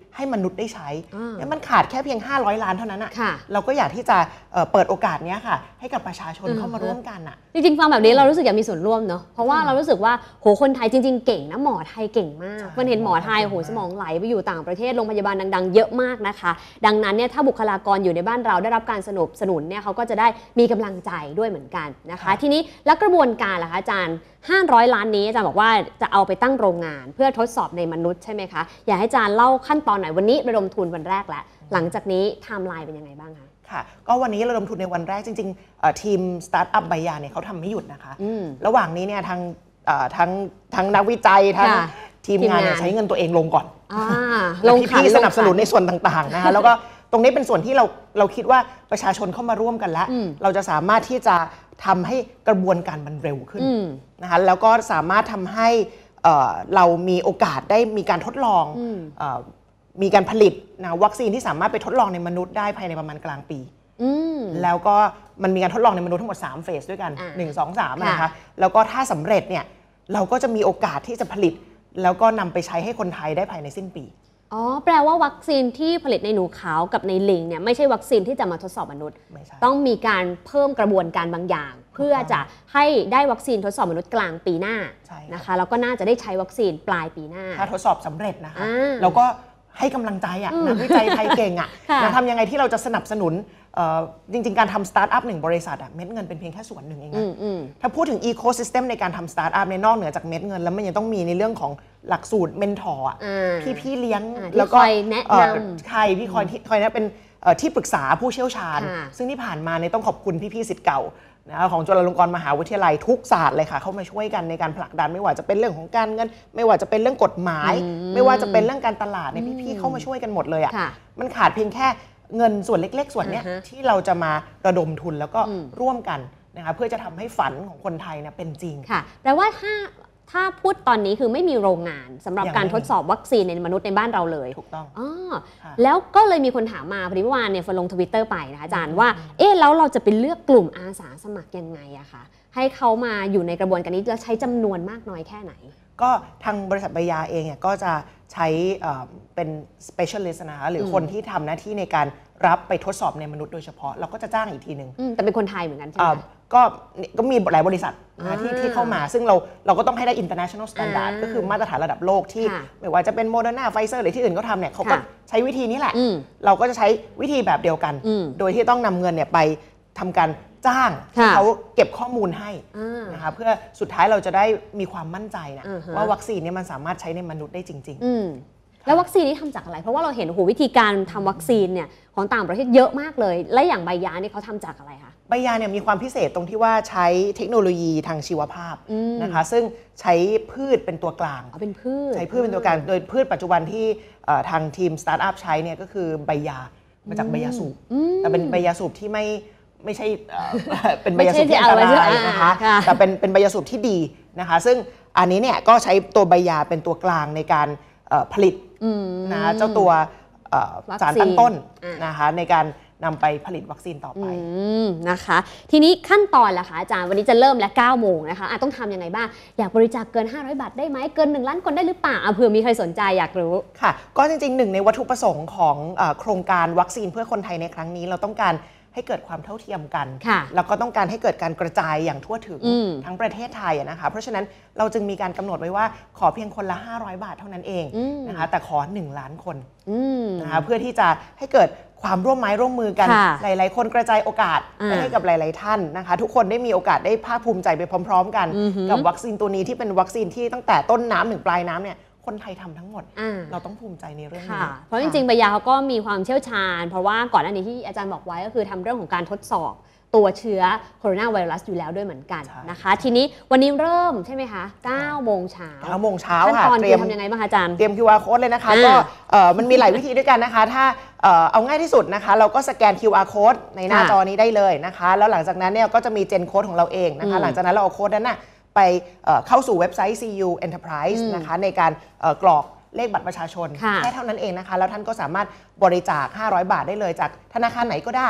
ให้มนุษย์ได้ใช้เนี่ยมันขาดแค่เพียงห้าร้อยล้านเท่านั้นอ่ะเราก็อยากที่จะเปิดโอกาสนี้ค่ะให้กับประชาชนเข้ามาร่วมกันอ่ะจริงๆฟังแบบนี้เรารู้สึกอยากมีส่วนร่วมเนาะเพราะว่าเรารู้สึกว่าโหคนไทยจริงๆเก่งนะหมอไทยเก่งมากมันเห็นหมอไทยโหสมองไหลไปอยู่ต่างประเทศโรงพยาบาลดังๆเยอะมากนะคะดังนั้นเนี่ยถ้าบุคลากรอยู่ในบ้านเราได้รับการสนับสนุนเนี่ยเขาก็จะได้มีกำลังใจด้วยเหมือนกันนะคะทีนี้แล้วกระบวนการล่ะคะอาจารย์ห้าร้อยล้านนี้อาจารย์บอกว่าจะเอาไปตั้งโรงงานเพื่อทดสอบในมนุษย์ใช่ไหมคะอยากให้อาจารย์เล่าขั้นตอนหน่อยวันนี้ระดมทุนวันแรกแล้วหลังจากนี้ไทม์ไลน์เป็นยังไงบ้างคะค่ะก็วันนี้ระดมทุนในวันแรกจริงๆทีมสตาร์ทอัพใบยาเนี่ยเขาทำไม่หยุดนะคะระหว่างนี้เนี่ยทางทั้งทั้งนักวิจัยทั้งทีมงานเนี่ยใช้เงินตัวเองลงก่อนแล้วพี่ๆสนับสนุนในส่วนต่างๆนะคะแล้วก็ตรงนี้เป็นส่วนที่เราเราคิดว่าประชาชนเข้ามาร่วมกันแล้วเราจะสามารถที่จะทำให้กระบวนการมันเร็วขึ้นนะคะแล้วก็สามารถทำให้เรามีโอกาสได้มีการทดลองมีการผลิตนะวัคซีนที่สามารถไปทดลองในมนุษย์ได้ภายในประมาณกลางปีแล้วก็มันมีการทดลองในมนุษย์ทั้งหมดสามเฟสด้วยกันหนึ่ง สอง สามนะคะแล้วก็ถ้าสำเร็จเนี่ยเราก็จะมีโอกาสที่จะผลิตแล้วก็นำไปใช้ให้คนไทยได้ภายในสิ้นปีอ๋อแปลว่าวัคซีนที่ผลิตในหนูขาวกับในลิงเนี่ยไม่ใช่วัคซีนที่จะมาทดสอบมนุษย์ต้องมีการเพิ่มกระบวนการบางอย่างเพื่อจะให้ได้วัคซีนทดสอบมนุษย์กลางปีหน้านะคะแล้วก็น่าจะได้ใช้วัคซีนปลายปีหน้าถ้าทดสอบสำเร็จนะคะแล้วก็ให้กำลังใจอ่ะนักวิจัยไทยเก่งอ่ะนะทำยังไงที่เราจะสนับสนุนจริงๆการทำสตาร์ทอัพหนึ่งบริษัทอ่ะเม็ดเงินเป็นเพียงแค่ส่วนหนึ่งเองนะถ้าพูดถึงอีโคซิสเต็มในการทำสตาร์ทอัพในนอกเหนือจากเม็ดเงินแล้วมันยังต้องมีในเรื่องของหลักสูตรเมนทอร์พี่พี่เลี้ยงแล้วก็แนะนำใครพี่คอยที่คอยนะเป็นที่ปรึกษาผู้เชี่ยวชาญซึ่งที่ผ่านมาเนี่ยต้องขอบคุณพี่ๆศิษย์เก่านะของจุฬาลงกรณ์มหาวิทยาลัยทุกศาสตร์เลยค่ะเข้ามาช่วยกันในการผลักดันไม่ว่าจะเป็นเรื่องของการเงินไม่ว่าจะเป็นเรื่องกฎหมายไม่ว่าจะเป็นเรื่องการตลาดเนี่ยพี่ๆเข้ามาช่วยกันหมดเลยอ่ะมันขาดเพียงแค่เงินส่วนเล็กๆส่วนเนี้ยที่เราจะมาระดมทุนแล้วก็ร่วมกันนะคะเพื่อจะทำให้ฝันของคนไทยเนี่ยเป็นจริงค่ะแต่ว่าถ้าถ้าพูดตอนนี้คือไม่มีโรงงานสำหรับการทดสอบวัคซีนในมนุษย์ในบ้านเราเลยถูกต้องอ๋อแล้วก็เลยมีคนถามมาพอดีเมื่อวานเนี่ยฝนลงทวิตเตอร์ไปนะคะอาจารย์ว่าเอ๊ะแล้วเราจะไปเลือกกลุ่มอาสาสมัครยังไงอะคะให้เขามาอยู่ในกระบวนการนี้แล้วใช้จำนวนมากน้อยแค่ไหนก็ทางบริษัทใบยาเองเนี่ยก็จะใช้เป็น specialist นะคะหรือคนที่ทำหน้าที่ในการรับไปทดสอบในมนุษย์โดยเฉพาะเราก็จะจ้างอีกทีนึงแต่เป็นคนไทยเหมือนกันใช่ไหมก็ก็มีหลายบริษัทนะที่ที่เข้ามาซึ่งเราเราก็ต้องให้ได้ international standard ก็คือมาตรฐานระดับโลกที่ไม่ว่าจะเป็น Moderna Pfizer หรือที่อื่นก็ทำเนี่ยเขาก็ใช้วิธีนี้แหละเราก็จะใช้วิธีแบบเดียวกันโดยที่ต้องนำเงินเนี่ยไปทำการจ้างให้เขาเก็บข้อมูลให้นะคะเพื่อสุดท้ายเราจะได้มีความมั่นใจนะว่าวัคซีนนี้มันสามารถใช้ในมนุษย์ได้จริงๆแล้ววัคซีนนี้ทำจากอะไรเพราะว่าเราเห็นโอ้โหวิธีการทำวัคซีนเนี่ยของต่างประเทศเยอะมากเลยและอย่างใบยาเนี่ยเขาทำจากอะไรคะใบยาเนี่ยมีความพิเศษตรงที่ว่าใช้เทคโนโลยีทางชีวภาพนะคะซึ่งใช้พืชเป็นตัวกลางเป็นพืชใช้พืชเป็นตัวกลางโดยพืชปัจจุบันที่ทางทีมสตาร์ทอัพใช้เนี่ยก็คือใบยามาจากใบยาสูบแต่เป็นใบยาสูบที่ไม่ไม่ใช่เป็นใบยาสูบที่อันตรายนะคะแต่เป็นเป็นใบยาสูบที่ดีนะคะซึ่งอันนี้เนี่ยก็ใช้ตัวใบยาเป็นตัวกลางในการผลิตนะเจ้าตัวสารตั้งต้นนะคะในการนำไปผลิตวัคซีนต่อไปนะคะทีนี้ขั้นตอนล่ะคะอาจารย์วันนี้จะเริ่มแล้วเก้าโมงนะคะะต้องทำยังไงบ้างอยากบริจาคเกินห้าร้อยบาทได้ไหมเกินหนึ่งล้านคนได้หรือเปล่าเผื่อมีใครสนใจอยากรู้ค่ะก็จริงๆหนึ่งในวัตถุประสงค์ของโครงการวัคซีนเพื่อคนไทยในครั้งนี้เราต้องการให้เกิดความเท่าเทียมกันแล้วก็ต้องการให้เกิดการกระจายอย่างทั่วถึงทั้งประเทศไทยนะคะเพราะฉะนั้นเราจึงมีการกำหนดไว้ว่าขอเพียงคนละห้าร้อยบาทเท่านั้นเองนะคะแต่ขอหนึ่งล้านคนนะคะเพื่อที่จะให้เกิดความร่วมไม้ร่วมมือกันหลายๆคนกระจายโอกาสไปให้กับหลายๆท่านนะคะทุกคนได้มีโอกาสได้ภาคภูมิใจไปพร้อมๆกันกับวัคซีนตัวนี้ที่เป็นวัคซีนที่ตั้งแต่ต้นน้ำถึงปลายน้ำเนี่ยคนไทยทำทั้งหมดเราต้องภูมิใจในเรื่องนี้เพราะจริงๆใบยาเขาก็มีความเชี่ยวชาญเพราะว่าก่อนหน้านี้ที่อาจารย์บอกไว้ก็คือทำเรื่องของการทดสอบตัวเชื้อโคโรนาไวรัสอยู่แล้วด้วยเหมือนกันนะคะทีนี้วันนี้เริ่มใช่ไหมคะเก้าโมงเช้าเก้าโมงเช้าค่ะเตรียมทำยังไงบ้างคะอาจารย์เตรียม คิว อาร์ code เลยนะคะก็มันมีหลายวิธีด้วยกันนะคะถ้าเอาง่ายที่สุดนะคะเราก็สแกน คิว อาร์ code ในหน้าจอนี้ได้เลยนะคะแล้วหลังจากนั้นเนี่ยก็จะมีเจนโค้ดของเราเองนะคะหลังจากนั้นเราเอาโค้ดนั้นไปเข้าสู่เว็บไซต์ ซี ยู Enterprise นะคะในการกรอกเลขบัตรประชาชนแค่เท่านั้นเองนะคะแล้วท่านก็สามารถบริจาคห้าร้อยบาทได้เลยจากธนาคารไหนก็ได้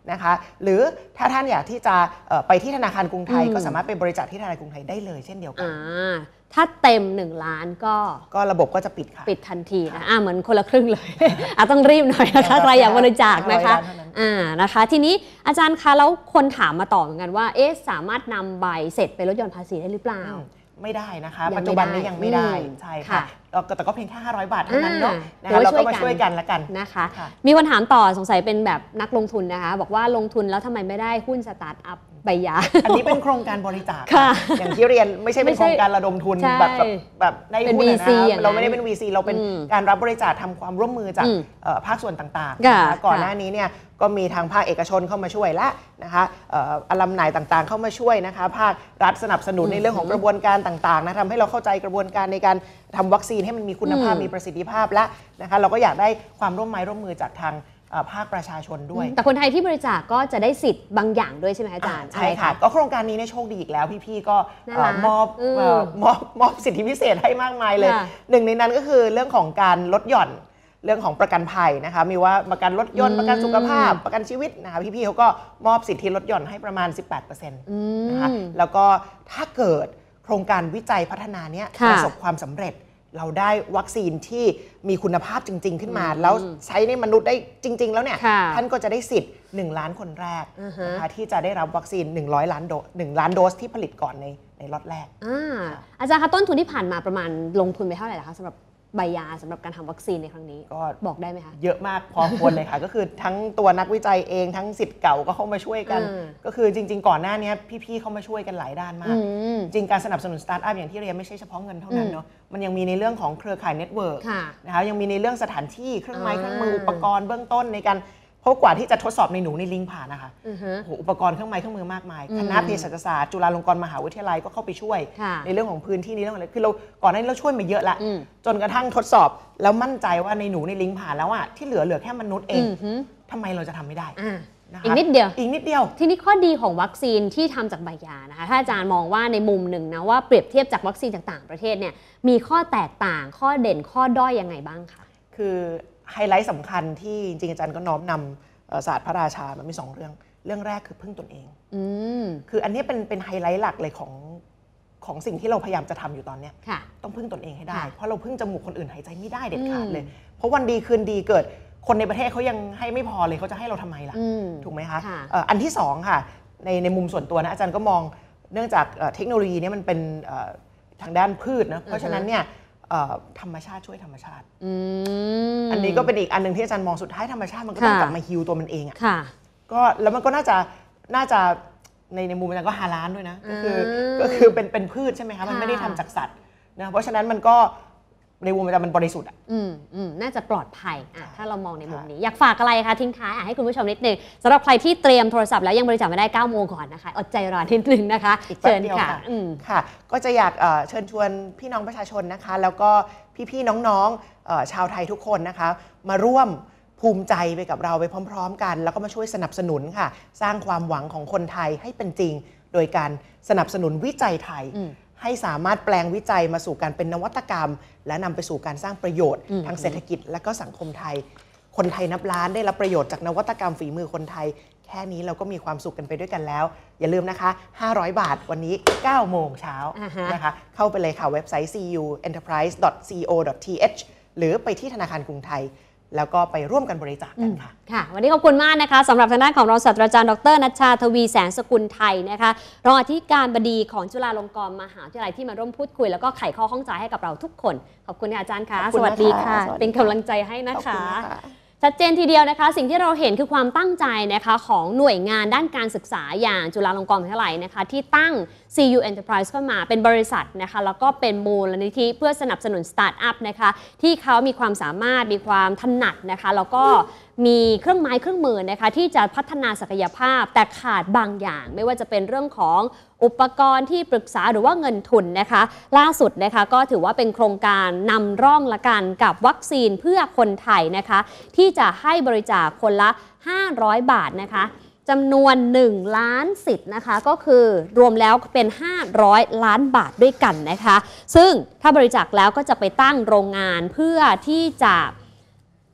นะคะหรือถ้าท่านอยากที่จะไปที่ธนาคารกรุงไทยก็สามารถไปบริจาคที่ธนาคารกรุงไทยได้เลยเช่นเดียวกันถ้าเต็มหนึ่งล้านก็ก็ระบบก็จะปิดค่ะปิดทันทีนะอ่าเหมือนคนละครึ่งเลยอ่ะต้องรีบหน่อยนะคะใครอยากบริจาคนะคะอ่านะคะทีนี้อาจารย์คะแล้วคนถามมาต่อเหมือนกันว่าเอ๊ะสามารถนำใบเสร็จไปลดหย่อนภาษีได้หรือเปล่าไม่ได้นะคะปัจจุบันนี้ยังไม่ได้ใช่ค่ะแต่ก็เพียงแค่ห้าร้อยบาทเท่านั้นเนาะนะคะเราก็มาช่วยกันละกันนะคะมีคนถามต่อสงสัยเป็นแบบนักลงทุนนะคะบอกว่าลงทุนแล้วทำไมไม่ได้หุ้นสตาร์ทอัพใบยาอันนี้เป็นโครงการบริจาคอย่างที่เรียนไม่ใช่เป็นโครงการระดมทุนแบบแบบในหุ้นนะเราไม่ได้เป็น วี ซี เราเป็นการรับบริจาคทำความร่วมมือจากภาคส่วนต่างๆก่อนหน้านี้เนี่ยก็มีทางภาคเอกชนเข้ามาช่วยและนะคะอลัมไนต่างๆเข้ามาช่วยนะคะภาครัฐสนับสนุนในเรื่องของกระบวนการต่างๆนะทำให้เราเข้าใจกระบวนการในการทำวัคซีนให้มันมีคุณภาพมีประสิทธิภาพและนะคะเราก็อยากได้ความร่วมไม้ร่วมมือจากทางภาคประชาชนด้วยแต่คนไทยที่บริจาคก็จะได้สิทธิ์บางอย่างด้วยใช่ไหมอาจารย์ใช่ค่ะก็โครงการนี้เนี่ยโชคดีอีกแล้วพี่ๆก็มอบมอบมอบสิทธิพิเศษให้มากมายเลยหนึ่งในนั้นก็คือเรื่องของการลดหย่อนเรื่องของประกันภัยนะคะมีว่าประกันรถยนต์ประกันสุขภาพประกันชีวิตนะคะพี่ๆเขาก็มอบสิทธิลดหย่อนให้ประมาณ สิบแปดเปอร์เซ็นต์ นะคะแล้วก็ถ้าเกิดโครงการวิจัยพัฒนาเนี้ยประสบความสำเร็จเราได้วัคซีนที่มีคุณภาพจริงๆขึ้นมาแล้วใช้ในมนุษย์ได้จริงๆแล้วเนี่ยท่านก็จะได้สิทธิ์หนึ่งล้านคนแรกนะคะที่จะได้รับวัคซีนหนึ่งร้อยล้านโดสหนึ่งล้านโดสที่ผลิตก่อนในในล็อตแรกอ, อาจารย์คะต้นทุนที่ผ่านมาประมาณลงทุนไปเท่าไหร่คะสำหรับใบยาสำหรับการทำวัคซีนในครั้งนี้ก็บอกได้ไหมคะเยอะมากพอควรเลยค่ะก็คือทั้งตัวนักวิจัยเองทั้งสิทธิ์เก่าก็เข้ามาช่วยกันก็คือจริงๆก่อนหน้านี้พี่ๆเข้ามาช่วยกันหลายด้านมากจริงการสนับสนุนสตาร์ทอัพอย่างที่เรียนไม่ใช่เฉพาะเงินเท่านั้นเนาะมันยังมีในเรื่องของเครือข่ายเน็ตเวิร์กนะคะยังมีในเรื่องสถานที่เครื่องไม้เครื่องมืออุปกรณ์เบื้องต้นในการเพราะกว่าที่จะทดสอบในหนูในลิงผ่านนะคะอุปกรณ์เครื่องไม้เครื่องมือมากมายคณะเภสัชศาสตร์จุฬาลงกรณ์มหาวิทยาลัยก็เข้าไปช่วยในเรื่องของพื้นที่ในเรื่องอะไรคือเราก่อนหน้านี้เราช่วยมาเยอะละจนกระทั่งทดสอบแล้วมั่นใจว่าในหนูในลิงผ่านแล้วอะที่เหลือเหลือแค่มนุษย์เองทำไมเราจะทำไม่ได้อีกนิดเดียวอีกนิดเดียวทีนี้ข้อดีของวัคซีนที่ทำจากใบยานะคะถ้าอาจารย์มองว่าในมุมหนึ่งนะว่าเปรียบเทียบจากวัคซีนจากต่างประเทศเนี่ยมีข้อแตกต่างข้อเด่นข้อด้อยยังไงบ้างคะคือไฮไลท์สำคัญที่จริงๆอาจารย์ก็น้อมนำศาสตร์พระราชามันมีสองเรื่องเรื่องแรกคือพึ่งตนเองอืคืออันนี้เป็นเป็นไฮไลท์หลักเลยของของสิ่งที่เราพยายามจะทำอยู่ตอนนี้ต้องพึ่งตนเองให้ได้เพราะเราพึ่งจมูกคนอื่นหายใจไม่ได้เด็ดขาดเลยเพราะวันดีคืนดีเกิดคนในประเทศเขายังให้ไม่พอเลยเขาจะให้เราทำไมล่ะถูกไหมคะอันที่สองค่ะในในมุมส่วนตัวนะอาจารย์ก็มองเนื่องจากเทคโนโลยีนี้มันเป็นทางด้านพืชนะเพราะฉะนั้นเนี่ยธรรมชาติช่วยธรรมชาติอันนี้ก็เป็นอีกอันหนึ่งที่อาจารย์มองสุดท้ายธรรมชาติมันก็ต้องกลับมาฮิวตัวมันเองอ่ะก็แล้วมันก็น่าจะน่าจะในในมุมอาจารย์ก็ฮาลาลด้วยนะก็คือก็คือเป็นเป็นพืชใช่ไหมคะมันไม่ได้ทำจากสัตว์นะเพราะฉะนั้นมันก็ในมุมอาจารย์มันบริสุทธิ์อ่ะอืมอืมน่าจะปลอดภัยอ่ะถ้าเรามองในมุมนี้อยากฝากอะไรคะทิ้งท้ายให้คุณผู้ชมนิดนึงสำหรับใครที่เตรียมโทรศัพท์แล้วยังบริจาคไม่ได้เก้าโมงก่อนนะคะอดใจรอนิดนึงนะคะเชิญค่ะค่ะก็จะอยากเชิญชวนพี่น้องประชาชนนะคะแล้วก็พี่ๆน้องๆชาวไทยทุกคนนะคะมาร่วมภูมิใจไปกับเราไปพร้อมๆกันแล้วก็มาช่วยสนับสนุนค่ะสร้างความหวังของคนไทยให้เป็นจริงโดยการสนับสนุนวิจัยไทยให้สามารถแปลงวิจัยมาสู่การเป็นนวัตกรรมและนำไปสู่การสร้างประโยชน์ทางเศรษฐกิจและก็สังคมไทยคนไทยนับล้านได้รับประโยชน์จากนวัตกรรมฝีมือคนไทยแค่นี้เราก็มีความสุขกันไปด้วยกันแล้วอย่าลืมนะคะห้าร้อยบาทวันนี้เก้าโมงเช้านะคะเข้าไปเลยค่ะเว็บไซต์ ซี ยู เอ็นเตอร์ไพรส์ ดอท ซี โอ ดอท ที เอช หรือไปที่ธนาคารกรุงไทยแล้วก็ไปร่วมกันบริจาคกันค่ะค่ะวันนี้ขอบคุณมากนะคะสำหรับทางด้านของรองศาสตราจารย์ดร.ณัชชา ทวีแสงสกุลไทยนะคะรองอธิการบดีของจุฬาลงกรณ์มหาวิทยาลัยที่มาร่วมพูดคุยแล้วก็ไขข้อข้องใจให้กับเราทุกคนขอบคุณค่ะอาจารย์ค่ะสวัสดีค่ะเป็นกำลังใจให้นะคะชัดเจนทีเดียวนะคะสิ่งที่เราเห็นคือความตั้งใจนะคะของหน่วยงานด้านการศึกษาอย่างจุฬาลงกรณ์มหาวิทยาลัยนะคะที่ตั้ง ซี ยู Enterprise เข้ามาเป็นบริษัทนะคะแล้วก็เป็นมูลนิธิเพื่อสนับสนุนสตาร์ทอัพนะคะที่เขามีความสามารถมีความถนัดนะคะแล้วก็มีเครื่องไม้เครื่องมือนะคะที่จะพัฒนาศักยภาพแต่ขาดบางอย่างไม่ว่าจะเป็นเรื่องของอุปกรณ์ที่ปรึกษาหรือว่าเงินทุนนะคะล่าสุดนะคะก็ถือว่าเป็นโครงการนำร่องละกันกับวัคซีนเพื่อคนไทยนะคะที่จะให้บริจาคคนละห้าร้อยบาทนะคะจำนวนหนึ่งล้านสิทธิ์นะคะก็คือรวมแล้วเป็นห้าร้อยล้านบาทด้วยกันนะคะซึ่งถ้าบริจาคแล้วก็จะไปตั้งโรงงานเพื่อที่จะ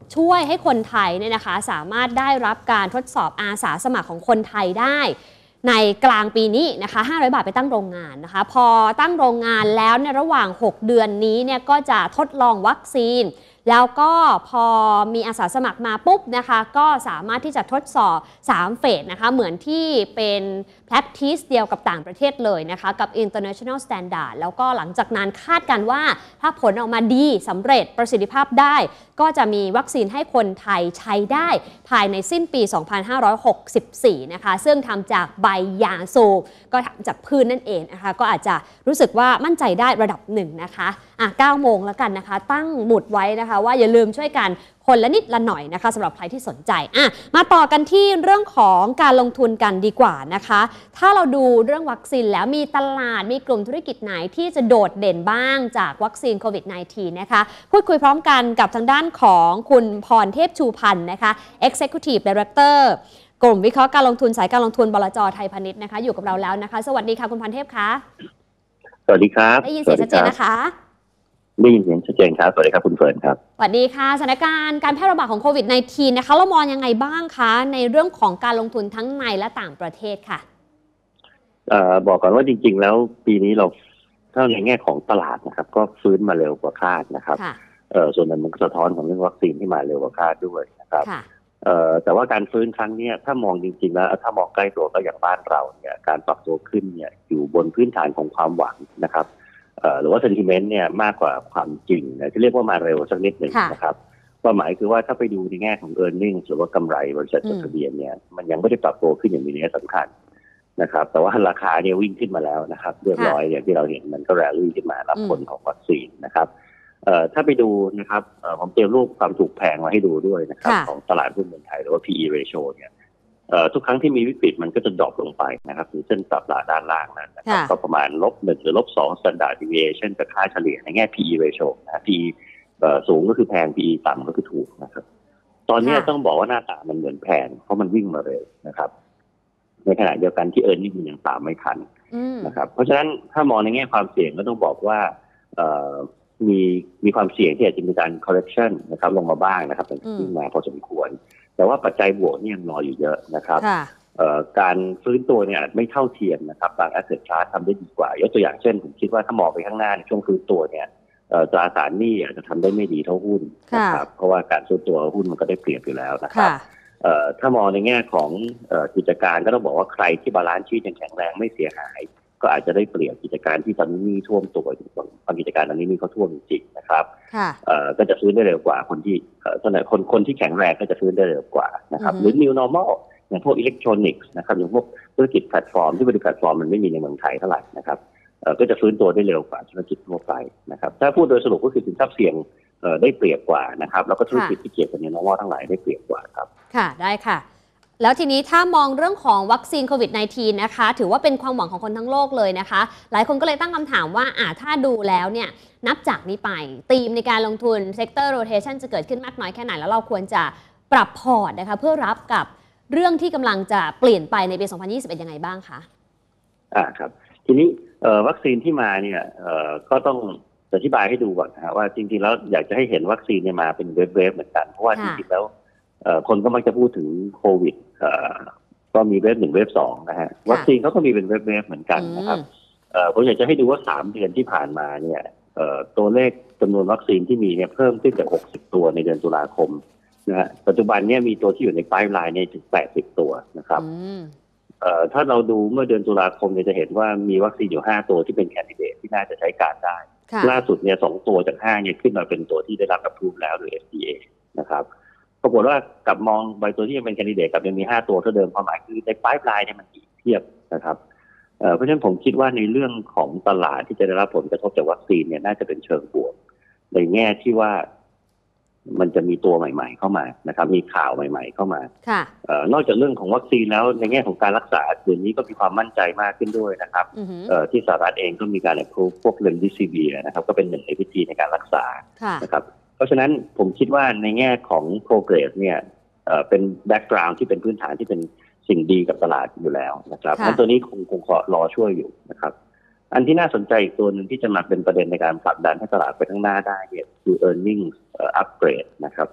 ช่วยให้คนไทยเนี่ยนะคะสามารถได้รับการทดสอบอาสาสมัครของคนไทยได้ในกลางปีนี้นะคะห้าร้อยบาทไปตั้งโรงงานนะคะพอตั้งโรงงานแล้วในระหว่างหกเดือนนี้เนี่ยก็จะทดลองวัคซีนแล้วก็พอมีอาสาสมัครมาปุ๊บนะคะก็สามารถที่จะทดสอบสามเฟสนะคะเหมือนที่เป็น practice เดียวกับต่างประเทศเลยนะคะกับ international standard แล้วก็หลังจากนั้นคาดกันว่าถ้าผลออกมาดีสำเร็จประสิทธิภาพได้ก็จะมีวัคซีนให้คนไทยใช้ได้ภายในสิ้นปี สองพันห้าร้อยหกสิบสี่ นะคะซึ่งทำจากใบยางสูบก็ทำจากพืช น, นั่นเองนะคะก็อาจจะรู้สึกว่ามั่นใจได้ระดับหนึ่งนะคะอ่ะเก้าโมงแล้วกันนะคะตั้งหมุดไว้นะคะว่าอย่าลืมช่วยกันคนละนิดละหน่อยนะคะสำหรับใครที่สนใจอ่ะมาต่อกันที่เรื่องของการลงทุนกันดีกว่านะคะถ้าเราดูเรื่องวัคซีนแล้วมีตลาดมีกลุ่มธุรกิจไหนที่จะโดดเด่นบ้างจากวัคซีนโควิด สิบเก้า นะคะพูดคุยพร้อมกันกับทางด้านของคุณพรเทพชูพันธ์นะคะ Executive Director กลุ่มวิเคราะห์การลงทุนสายการลงทุนบลจ.ไทยพาณิชย์นะคะอยู่กับเราแล้วนะคะสวัสดีค่ะคุณพรเทพคะสวัสดีครับได้ยินเสียงชัดเจนนะคะได้ยินเสียงชัดเจนครับสวัสดีครับคุณเฟิร์นครับสวัสดีค่ะสถานการณ์การแพร่ระบาดของโควิด สิบเก้า นะคะเรามองยังไงบ้างคะในเรื่องของการลงทุนทั้งในและต่างประเทศค่ะเอ่อบอกก่อนว่าจริงๆแล้วปีนี้เราถ้าในแง่ของตลาดนะครับก็ฟื้นมาเร็วกว่าคาดนะครับเอ่อส่วนนั้นมันก็สะท้อนของเรื่องวัคซีนที่มาเร็วกว่าคาดด้วยนะครับเอ่อแต่ว่าการฟื้นครั้งนี้ถ้ามองจริงๆแล้วถ้ามองใกล้ตัวก็อย่างบ้านเราเนี่ยการปรับตัวขึ้นเนี่ยอยู่บนพื้นฐานของความหวังนะครับหรือว่า sentiment เนี่ยมากกว่าความจริงนะที่เรียกว่ามาเร็วสักนิดหนึ่งนะครับความหมายคือว่าถ้าไปดูในแง่ของ earnings หรือว่ากำไรบริษัทจดทะเบียนเนี่ยมันยังไม่ได้ปรับตัวขึ้นอย่างมีนัยสำคัญนะครับแต่ว่าราคาเนี่ยวิ่งขึ้นมาแล้วนะครับเรียบร้อยอย่างที่เราเห็นมันก็แรลลี่ขึ้นมารับผลของวัคซีนนะครับถ้าไปดูนะครับผมเตรียมรูปความถูกแพงมาให้ดูด้วยนะครับของตลาดหุ้นเมืองไทยหรือว่า พี อี ratio เนี่ยทุกครั้งที่มีวิกฤตมันก็จะดรอปลงไปนะครับถึงเส้นสัปดาห์ด้านล่างนั้นนะครับก็ประมาณลบหนึ่งหรือลบสอง standard deviation จากค่าเฉลี่ยในแง่ พี อี ratio นะ พี สูงก็คือแพง พี อี ต่ำก็คือถูกนะครับตอนนี้ต้องบอกว่าหน้าตามันเหมือนแพงเพราะมันวิ่งมาเร็วนะครับในขณะเดียวกันที่ earning มันยังตามไม่ทันนะครับเพราะฉะนั้นถ้ามองในแง่ความเสี่ยงก็ต้องบอกว่ามีมีความเสี่ยงที่อาจจะมีการ correction นะครับลงมาบ้างนะครับเป็นขึ้นมาพอสมควรแต่ว่าปัจจัยบวกนี่ยังรออยู่เยอะนะครับการฟื้นตัวเนี่ยไม่เท่าเทียมนะครับบาง asset class ทำได้ดีกว่ายกตัวอย่างเช่นผมคิดว่าถ้ามองไปข้างหน้าในช่วงฟื้นตัวเนี่ยตราสารหนี้อาจจะทำได้ไม่ดีเท่าหุ้นนะครับเพราะว่าการฟื้นตัวหุ้นมันก็ได้เปรียบอยู่แล้วนะครับถ้ามองในแง่ของกิจการก็ต้องบอกว่าใครที่บาลานซ์ชีพยังแข็งแรงไม่เสียหายก็อาจจะได้เปรียบกิจการที่ตอนนี้หนี้ท่วมตัวบางกิจการตอนนี้หนี้เขาท่วมจริงๆนะครับก็จะฟื้นได้เร็วกว่าคนที่ส่วนใหญ่คนคนที่แข็งแรงก็จะฟื้นได้เร็วกว่านะครับหรือ new normal อย่างพวกอิเล็กทรอนิกส์นะครับอย่างพวกธุรกิจแพลตฟอร์มที่บริการแพลตฟอร์มมันไม่มีในเมืองไทยเท่าไหร่นะครับก็จะฟื้นตัวได้เร็วกว่าธุรกิจทั่วไปนะครับถ้าพูดโดยสรุปก็คือสินทรัพย์เสี่ยงได้เปรียบกว่านะครับแล้วก็ธุรกิจที่เกี่ยวกับ new normal ทั้งหลายได้เปรียบกว่าครับค่ะได้ค่ะแล้วทีนี้ถ้ามองเรื่องของวัคซีนโควิด สิบเก้า นะคะถือว่าเป็นความหวังของคนทั้งโลกเลยนะคะหลายคนก็เลยตั้งคำถามว่าอ่าถ้าดูแล้วเนี่ยนับจากนี้ไปธีมในการลงทุน sector rotation จะเกิดขึ้นมากน้อยแค่ไหนแล้วเราควรจะปรับพอร์ตนะคะเพื่อรับกับเรื่องที่กำลังจะเปลี่ยนไปในปี สองพันยี่สิบเอ็ด ยังไงบ้างคะอ่าครับทีนี้วัคซีนที่มาเนี่ยก็ต้องอธิบายให้ดูก่อนนะว่าจริงๆแล้วอยากจะให้เห็นวัคซีนเนี่ยมาเป็นเวฟๆเหมือนกันเพราะว่าจริงๆแล้วคนก็มักจะพูดถึงโควิดก็มีเวฟหนึ่งเวฟสองนะฮะวัคซีนเขาก็มีเป็นเวฟเวฟเหมือนกันนะครับผมอยากจะให้ดูว่าสามเดือนที่ผ่านมาเนี่ยตัวเลขจำนวนวัคซีนที่มีเนี่ยเพิ่มขึ้นจากหกสิบตัวในเดือนตุลาคมนะฮะปัจจุบันเนี่ยมีตัวที่อยู่ในไพป์ไลน์เนี่ยถึงแปดสิบตัวนะครับถ้าเราดูเมื่อเดือนตุลาคมเนี่ยจะเห็นว่ามีวัคซีนอยู่ห้าตัวที่เป็นแคนดิเดตที่น่าจะใช้การได้ล่าสุดเนี่ยสองตัวจากห้าเนี่ยขึ้นมาเป็นตัวที่ได้รับอนุมัติแล้วโดย เอฟ ดี เอ นะครับปรากฏว่ากับมองใบตัวที่ยังเป็นแคนดิเดตกับยังมีห้าตัวเท่าเดิมความหมายคือในไพป์ไลน์เนี่ยมันอีกเทียบนะครับเพราะฉะนั้นผมคิดว่าในเรื่องของตลาดที่จะได้รับผลกระทบจากวัคซีนเนี่ยน่าจะเป็นเชิงบวกในแง่ที่ว่ามันจะมีตัวใหม่ๆเข้ามานะครับมีข่าวใหม่ๆเข้ามานอกจากเรื่องของวัคซีนแล้วในแง่ของการรักษาเดือนนี้ก็มีความมั่นใจมากขึ้นด้วยนะครับที่สหรัฐเองก็มีการ approve พวกเรมดิซิเวียนะครับก็เป็นหนึ่งในวิธีในการรักษานะครับเพราะฉะนั้นผมคิดว่าในแง่ของ progress เนี่ยเป็น background ที่เป็นพื้นฐานที่เป็นสิ่งดีกับตลาดอยู่แล้วนะครับงั้นตัวนี้คงคงขอรอช่วยอยู่นะครับอันที่น่าสนใจอีกตัวหนึ่งที่จะมาเป็นประเด็นในการผลักดันให้ตลาดไปข้างหน้าได้เนี่ยคือ earnings upgrade นะครับ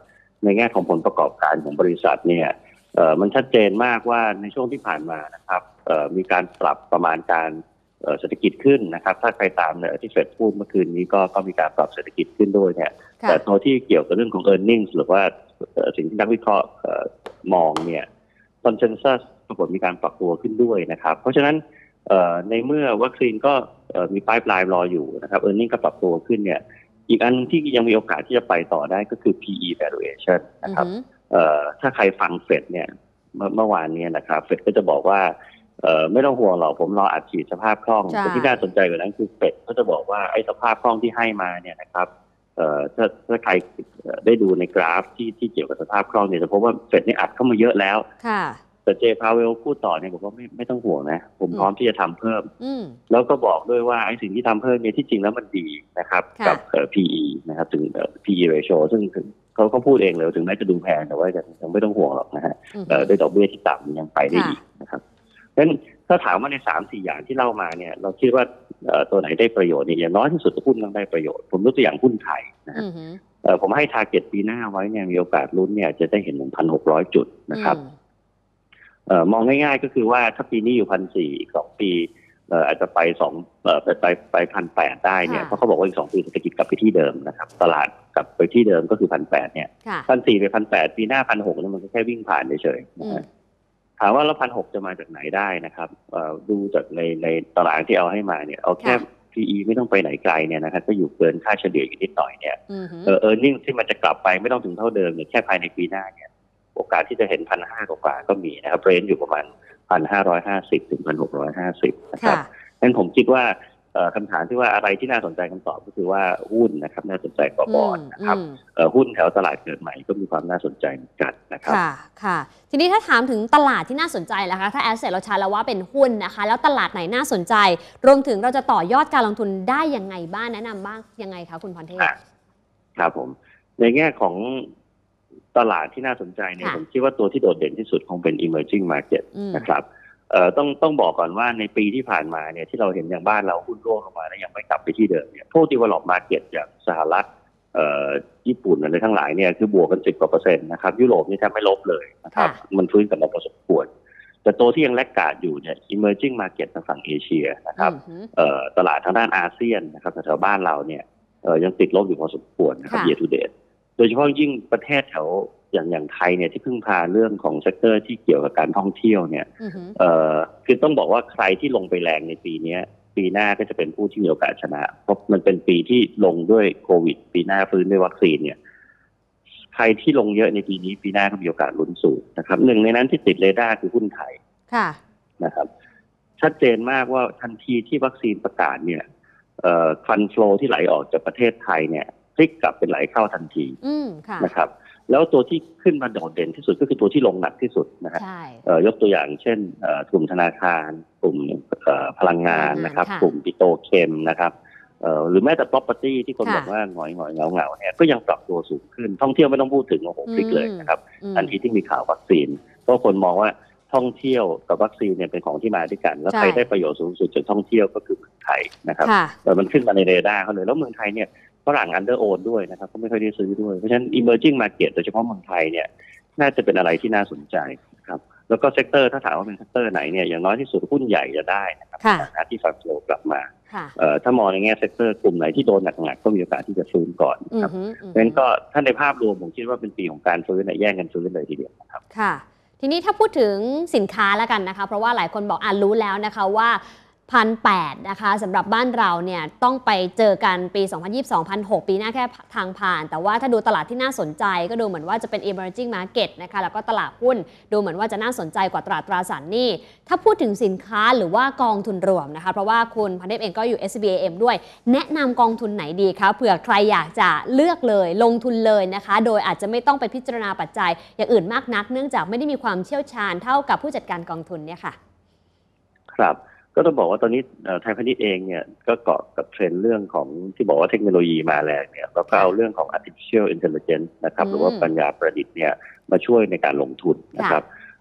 ในแง่ของผลประกอบการของบริษัทเนี่ยเอ่อมันชัดเจนมากว่าในช่วงที่ผ่านมานะครับเอ่อมีการปรับประมาณการเศรษฐกิจขึ้นนะครับถ้าใครตามเนี่ยที่เฟดพูดเมื่อคืนนี้ก็ก็มีการปรับเศรษฐกิจขึ้นด้วยเนี่ยแต่ตัวที่เกี่ยวกับเรื่องของ earnings หรือว่าสิ่งที่นักวิเคราะห์มองเนี่ย consensus ปรากฏมีการปรับตัวขึ้นด้วยนะครับเพราะฉะนั้นในเมื่อวัคซีนก็มีปลายปลายรออยู่นะครับ earning ก็ปรับตัวขึ้นเนี่ยอีกอันที่ยังมีโอกาสที่จะไปต่อได้ก็คือ พี อี valuation นะครับถ้าใครฟังเฟดเนี่ยเมื่อวานนี้นะครับเฟดก็จะบอกว่าเอ่อไม่ต้องห่วงหรอกผมรออัดฉีดสภาพคล่องแต่ที่น่าสนใจกว่านั้นคือเฟดก็จะบอกว่าไอ้สภาพคล่องที่ให้มาเนี่ยนะครับเอ่อถ้าถ้าใครได้ดูในกราฟที่ที่เกี่ยวกับสภาพคล่องเนี่ยจะพบว่าเฟดนี่อัดเข้ามาเยอะแล้วแต่เจพาเวลพูดต่อเนี่ยบอกว่าไม่ไม่ต้องห่วงนะผมพร้อมที่จะทำเพิ่มแล้วก็บอกด้วยว่าไอ้สิ่งที่ทำเพิ่มเนี่ยที่จริงแล้วมันดีนะครับกับเอ่อ พี อี นะครับถึงเอ่อ พี อี ratio ซึ่งเขาเขาพูดเองเลยถึงแม้จะดูแพงแต่ว่ายังไม่ต้องห่วงหรอกนะฮะด้วยดอกเบี้ยที่ต่ำยังไปได้อีกนะครับเพราะฉะนั้นถ้าถามว่าในสามสี่อย่างที่เล่ามาเนี่ยเราคิดว่าตัวไหนได้ประโยชน์เนี่ยอย่างน้อยที่สุดหุ้นต้องได้ประโยชน์ผมยกตัวอย่างหุ้นไทยนะผมให้ target ปีหน้าไว้เนี่ยมีโอกาสลุ้นเนี่ยจะได้เห็น หนึ่งพันหกร้อย จุดนะครับมองง่ายๆก็คือว่าถ้าปีนี้อยู่ หนึ่งพันสี่ร้อย อีกสองปีอาจจะไปสองไปไปไป หนึ่งพันแปดร้อย ได้เนี่ยเพราะเขาบอกว่าอีกสองปีเศรษฐกิจกลับไปที่เดิมนะครับตลาดกลับไปที่เดิมก็คือ หนึ่งพันแปดร้อย เนี่ย หนึ่งพันสี่ร้อย ไป หนึ่งพันแปดร้อย ปีหน้า หนึ่งพันหกร้อย เนี่ยมันก็แค่วิ่งผ่านเฉยๆนะถามว่าแล้ว หนึ่งพันหกร้อย จะมาจากไหนได้นะครับดูจากในในตารางที่เอาให้มาเนี่ยเอาแค่ พี อี ไม่ต้องไปไหนไกลเนี่ยนะครับก็อยู่เกินค่าเฉลี่ยอยู่นิดหน่อยเนี่ยเออ earning ที่มันจะกลับไปไม่ต้องถึงเท่าเดิมเนี่ยแค่ภายในปีหน้าเนี่ยโอกาสที่จะเห็น หนึ่งพันห้าร้อย กว่าก็มีนะครับเรนจ์อยู่ประมาณ หนึ่งพันห้าร้อยห้าสิบ ถึง หนึ่งพันหกร้อยห้าสิบ นะครับงั้นผมคิดว่าคำถามที่ว่าอะไรที่น่าสนใจคำตอบก็คือว่าหุ้นนะครับน่าสนใจกว่าบอนด์นะครับหุ้นแถวตลาดเกิดใหม่ก็มีความน่าสนใจเหมือนกันนะครับค่ะค่ะทีนี้ถ้าถามถึงตลาดที่น่าสนใจล่ะคะถ้าแอสเซทเราใช้แล้วว่าเป็นหุ้นนะคะแล้วตลาดไหนน่าสนใจรวมถึงเราจะต่อยอดการลงทุนได้ยังไงบ้างแนะนำบ้างยังไงคะคุณพรเทพครับผมในแง่ของตลาดที่น่าสนใจเนี่ยผมคิดว่าตัวที่โดดเด่นที่สุดคงเป็น emerging market นะครับเอ่อต้องต้องบอกก่อนว่าในปีที่ผ่านมาเนี่ยที่เราเห็นอย่างบ้านเราหุ้นร่วงลงมาแล้วยังไม่กลับไปที่เดิมเนี่ยพวก develop market อย่างสหรัฐเอ่อญี่ปุ่นอะไรทั้งหลายเนี่ยคือบวกกันสิบกว่าเปอร์เซ็นต์นะครับยุโรปนี่แทบไม่ลบเลยนะครับมันฟื้นกลับมาพอสมควรแต่ตัวที่ยังแลกขาดอยู่เนี่ย emerging market ทางฝั่งเอเชียนะครับเอ่อตลาดทางด้านอาเซียนนะครับแถวบ้านเราเนี่ยเอ่อยังติดลบอยู่พอสมควรนะครับ year to date โดยเฉพาะยิ่งประเทศแถวอย่างอย่างไทยเนี่ยที่พึ่งพาเรื่องของเซกเตอร์ที่เกี่ยวกับการท่องเที่ยวเนี่ยเอ่อคือต้องบอกว่าใครที่ลงไปแรงในปีนี้ปีหน้าก็จะเป็นผู้ที่มีโอกาสชนะเพราะมันเป็นปีที่ลงด้วยโควิดปีหน้าฟื้นด้วยวัคซีนเนี่ยใครที่ลงเยอะในปีนี้ปีหน้าก็มีโอกาสลุ้นสูงนะครับหนึ่งในนั้นที่ติดเรดาร์คือหุ้นไทยค่ะนะครับชัดเจนมากว่าทันทีที่วัคซีนประกาศเนี่ยเอ่อฟันโฟลที่ไหลออกจากประเทศไทยเนี่ยพลิกกลับเป็นไหลเข้าทันทีนะครับแล้วตัวที่ขึ้นมาโดดเด่นที่สุดก็คือตัวที่ลงหนักที่สุดนะฮะยกตัวอย่างเช่นกลุ่มธนาคารกลุ่มพลังงานนะครับกลุ่มปิโตรเคมนะครับหรือแม้แต่ property ที่คนบอกว่าหงอยหงอยเงาเงาเนี่ยก็ยังปรับตัวสูงขึ้นท่องเที่ยวไม่ต้องพูดถึงโอ้โหพลิกเลยนะครับทันทีที่มีข่าววัคซีนเพราะคนมองว่าท่องเที่ยวกับวัคซีนเนี่ยเป็นของที่มาด้วยกันแล้วใครได้ประโยชน์สูงสุดจากท่องเที่ยวก็คือเมืองไทยนะครับแต่มันขึ้นมาในเรดาร์เขาเลยแล้วเมืองไทยเนี่ยฝรั่งอันเดอร์โอนด้วยนะครับก็ไม่ค่อยได้ซื้อด้วยเพราะฉะนั้น emerging market โดยเฉพาะเมืองไทยเนี่ยน่าจะเป็นอะไรที่น่าสนใจครับแล้วก็เซกเตอร์ถ้าถามว่าเป็นเซกเตอร์ไหนเนี่ยอย่างน้อยที่สุดหุ้นใหญ่จะได้นะครับจากที่ฟังโฟลกลับมาถ้ามองในแง่เซกเตอร์กลุ่มไหนที่โดนหนักๆก็มีโอกาสที่จะฟื้นก่อนครับเพราะฉะนั้นก็ถ้าในภาพรวมผมคิดว่าเป็นปีของการฟื้นแย่งกันฟื้นเลยทีเดียวครับค่ะทีนี้ถ้าพูดถึงสินค้าแล้วกันนะคะเพราะว่าหลายคนบอกอ่านรู้แล้วนะคะว่าหนึ่งพันแปดร้อย นะคะสำหรับบ้านเราเนี่ยต้องไปเจอกันปี สองพันยี่สิบสอง หนึ่งพันหกร้อย ปีหน้าแค่ทางผ่านแต่ว่าถ้าดูตลาดที่น่าสนใจก็ดูเหมือนว่าจะเป็น emerging market นะคะแล้วก็ตลาดหุ้นดูเหมือนว่าจะน่าสนใจกว่าตลาดตราสารหนี้ถ้าพูดถึงสินค้าหรือว่ากองทุนรวมนะคะเพราะว่าคุณพันเทพเองก็อยู่ เอส บี เอ เอ็ม ด้วยแนะนำกองทุนไหนดีคะเผื่อใครอยากจะเลือกเลยลงทุนเลยนะคะโดยอาจจะไม่ต้องไปพิจารณาปัจจัยอย่างอื่นมากนักเนื่องจากไม่ได้มีความเชี่ยวชาญเท่ากับผู้จัดการกองทุนเนี่ยค่ะครับก็ต้องบอกว่าตอนนี้ไทยพาณิชย์เองเนี่ยก็เกาะกับเทรนด์เรื่องของที่บอกว่าเทคโนโลยีมาแรงเนี่ยแล้วก็เอาเรื่องของ artificial intelligence นะครับหรือว่าปัญญาประดิษฐ์เนี่ยมาช่วยในการลงทุนนะครับ